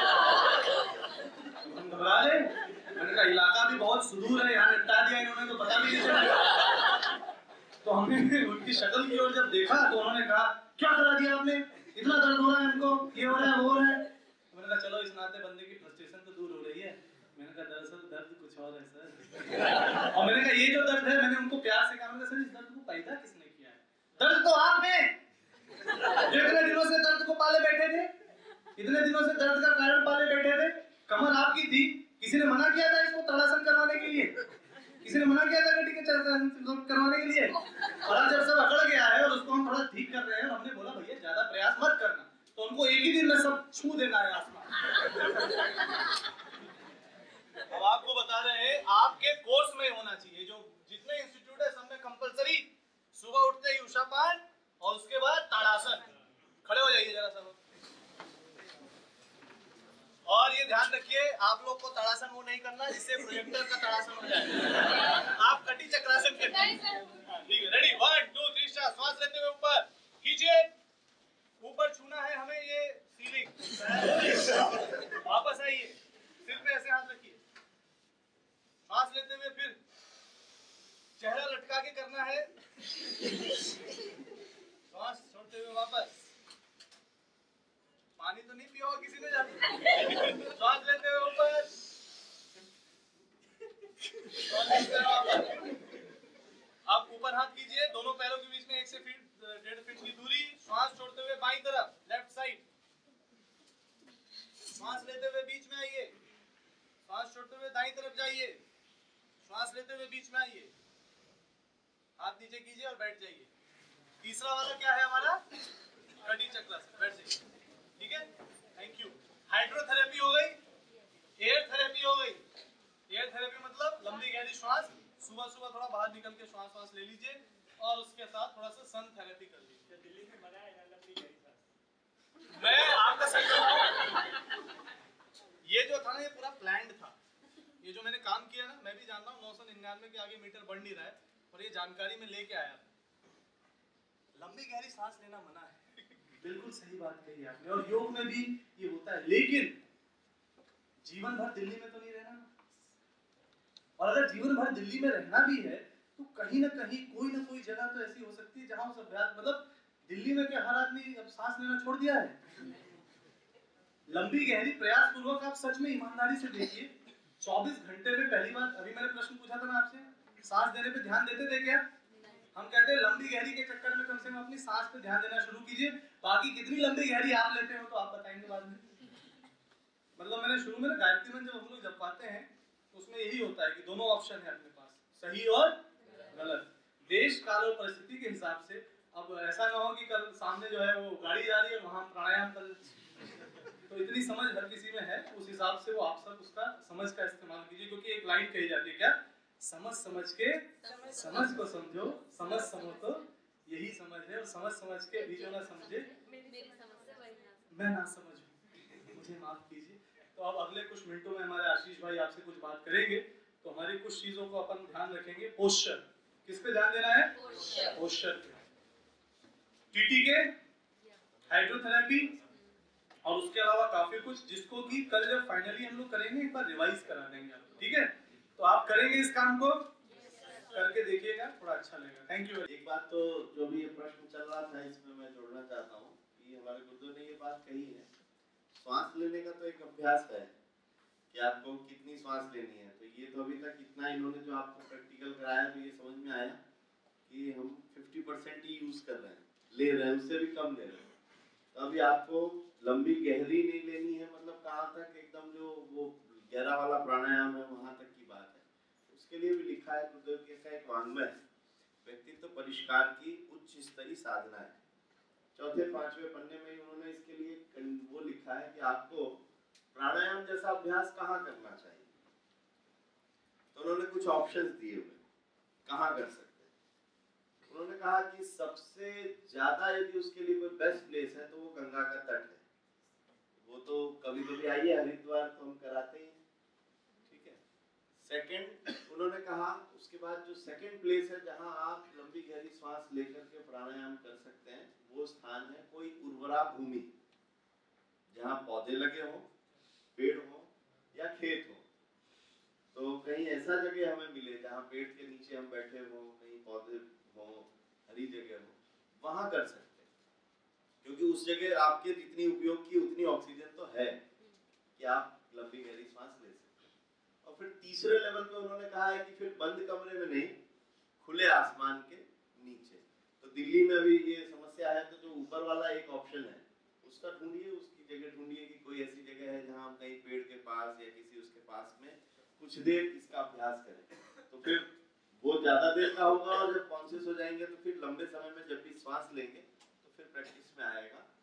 हम घबरा गए। मैंने कहा इलाका भी बहुत सुदूर है, यहाँ निपटा दिया इन्होंने तो पता भी नहीं चला। तो हमने उनकी शक्ल की ओर जब देखा तो उन्होंने कहा क्या करा दिया आपने, इतना दर्द हो रहा है हमको, ये हो रहा है वो हो रहा है। मैंने कहा चलो इस नाते बंदे की फ्रस्ट्रेशन तो दूर हो रही है। मैंने कहा दरअसल दर्द कुछ और है सर। और मैंने कहा ये जो दर्द है, मैंने उनको प्यार से कहा, मैंने कहा सर इस दर्द को पैदा किसने किया है? दर्द तो आपने, जो इतने दिनों से दर्द को पाले बैठे थे, इतने दिनों से दर्द का कारण पाले बैठे थे। कमर आपकी थी, किसी ने मना किया था इसको ताड़ासन करवाने के लिए? किसी ने मना किया था कि करवाने के लिए? और अब जब सब अकड़ गया है और उसको हम थोड़ा ठीक कर रहे हैं, हमने बोला भैया ज्यादा प्रयास मत करना, तो उनको एक ही दिन में सब छू देना है आसमान। अब आपको बता रहे हैं आपके कोर्स में होना चाहिए, जो जितने इंस्टीट्यूट है सब में कंपलसरी सुबह उठते ही उषा पान और उसके बाद ताड़ासन। खड़े हो जाइए जरा सब। और ये ध्यान रखिए आप लोग को ताड़ासन वो नहीं करना जिससे प्रोजेक्टर का ताड़ासन हो जाए। आप कटी चक्रासन करिए, ठीक है? Ready, one two three start. श्वास लेते हुए ऊपर खींचिए, ऊपर छूना है हमें ये सीलिंग। वापस आइए, सिर पे ऐसे हाथ रखिए। श्वास लेते हुए फिर चेहरा लटका के करना है। श्वास छोड़ते हुए वापस। पानी तो नहीं पिया होगा किसी ने जाके। श्वास लेते हुए ऊपर, श्वास लेते हुए वापस। आप ऊपर हाथ कीजिए, दोनों पैरों के बीच में एक से फीट डेढ़ फीट की दूरी। श्वास छोड़ते हुए बाईं तरफ, लेफ्ट साइड। श्वास लेते हुए बीच में आइए, श्वास छोड़ते हुए दाईं तरफ जाइए। श्वास लेते हुए बीच में आइए, हाथ नीचे कीजिए और बैठ जाइए। तीसरा वाला क्या है हमारा? कटी चक्रासन। बैठ जाइए, ठीक है? Thank you. हाइड्रोथेरेपी हो गई, एयर थेरेपी हो गई। एयर थेरेपी मतलब लंबी गहरी श्वास, सुबह सुबह थोड़ा बाहर निकल के श्वास श्वास ले लीजिए और उसके साथ थोड़ा सा सन थेरेपी कर लीजिए। दिल्ली में मना है ना लंबी गहरी श्वास। मैं आपका सही बताऊं, ये जो था ना ये पूरा प्लान्ड था। ये जो मैंने काम किया ना, मैं भी जानता हूँ नौ सौ निन्यानवे के आगे मीटर बढ़ नहीं रहा है, और ये जानकारी में लेके आया। लंबी गहरी सांस लेना मना है। बिल्कुल सही बात कही आपने, और योग में भी ये होता है, लेकिन जीवन भर दिल्ली में तो नहीं रहना ना। और अगर जीवन भर दिल्ली में रहना भी है तो कहीं ना कहीं कोई ना कोई जगह तो ऐसी हो सकती है जहां उस अभ्यास, मतलब दिल्ली में क्या हर आदमी अब सांस लेना छोड़ दिया है? लंबी गहरी प्रयास पूर्वक आप सच में ईमानदारी से देखिए, चौबीस घंटे में पहली बार, अभी मैंने प्रश्न पूछा था ना आपसे, सांस देने पे ध्यान देते थे क्या? हम कहते हैं लंबी गहरी के चक्कर में कम से कम अपनी सांस पे ध्यान देना शुरू कीजिए। बाकी कितनी लंबी गहरी आप लेते हो तो आप बताएंगे बाद में। मतलब मैंने शुरू में ना गायत्री मंत्र जब हम लोग जब पाते हैं तो उसमें यही होता है कि दोनों ऑप्शन है अपने पास, सही और गलत, देश काल और परिस्थिति के हिसाब से। अब ऐसा ना हो कि कल सामने जो है वो गाड़ी जा रही है और वहां प्राणायाम कर, तो इतनी समझ हर किसी में है, उस हिसाब से वो आप सब उसका समझ का इस्तेमाल कीजिए। क्योंकि एक लाइन कही जाती है क्या, समझ समझ के समझ, समझ को समझो, समझ समझ तो यही समझ है, और समझ समझ के भी जो ना समझे मेरी समझ से वही ना मैं ना समझूं, मुझे माफ कीजिए। तो अब अगले कुछ मिनटों में हमारे आशीष भाई आपसे कुछ बात करेंगे, तो हमारी कुछ चीजों को अपन ध्यान रखेंगे। पोस्चर, किस पे ध्यान देना है? पोस्चर पे। टीटी के, हाइड्रोथेरेपी, और उसके अलावा काफी कुछ, जिसको कि कल जब फाइनली हम लोग करेंगे एक बार रिवाइज करा देंगे आपको, ठीक है? तो आप करेंगे इस काम को, करके देखिएगा, थोड़ा अच्छा लगेगा। Thank you. एक बात तो जो भी ये प्रश्न चल रहा था इसमें मैं जोड़ना चाहता हूँ कि हमारे गुरुदेव ने ये बात कही है, श्वास लेने का तो एक अभ्यास है कि आपको कितनी श्वास लेनी है। तो ये तो अभी तक इतना इन्होंने जो आपको प्रैक्टिकल कराया तो ये समझ में आया कि हम पचास परसेंट ही यूज कर रहे हैं, ले रहे हैं, उससे भी कम ले रहे हैं। तो अभी आपको लंबी गहरी नहीं लेनी है, मतलब कहाँ तक एकदम जो वो गहरा वाला प्राणायाम है वहां तक की बात है। उसके लिए भी लिखा है गुरुदेव के का एक वांग्मय है, व्यक्तित्व परिष्कार की उच्च स्तरीय साधना है। चौथे पांचवें पन्ने में ही उन्होंने इसके लिए वो लिखा है कि आपको प्राणायाम जैसा अभ्यास कहाँ करना चाहिए। तो उन्होंने कुछ ऑप्शंस दिए हुए कहाँ कर सकते हैं। उन्होंने कहा कि सबसे ज्यादा यदि उसके लिए कोई बेस्ट प्लेस है तो वो गंगा का तट है। वो तो कभी कभी आइए हरिद्वार तो हम कराते ही हैं, ठीक है। सेकंड उन्होंने कहा उसके बाद जो सेकंड प्लेस है जहां आप लंबी गहरी सांस लेकर के प्राणायाम कर सकते हैं, वो स्थान है कोई उर्वरा भूमि जहां पौधे लगे हों, पेड़ हो या खेत हो। तो कहीं ऐसा जगह हमें मिले जहां पेड़ के नीचे हम बैठे हो, कहीं पौधे हो, हरी जगह हो, वहां कर सकते हैं। क्योंकि उस जगह आपके जितनी उपयोग की उतनी ऑक्सीजन तो है कि आप लंबी गहरी सांस ले सकते हैं। और फिर तीसरे लेवल पे उन्होंने कहा है कि फिर बंद कमरे में नहीं, खुले आसमान के नीचे। तो दिल्ली में भी ये समस्या है, तो जो ऊपर वाला एक ऑप्शन है उसका ढूंढिए, उसकी जगह ढूंढिए कि कोई ऐसी जगह है जहां हम कहीं पेड़ के पास या किसी उसके पास में कुछ देर इसका अभ्यास करें। तो फिर वो ज्यादा देर का होगा, और जब कॉन्शियस हो जाएंगे तो फिर लंबे समय में जब भी श्वास लेंगे तो फिर प्रैक्टिस में आएगा।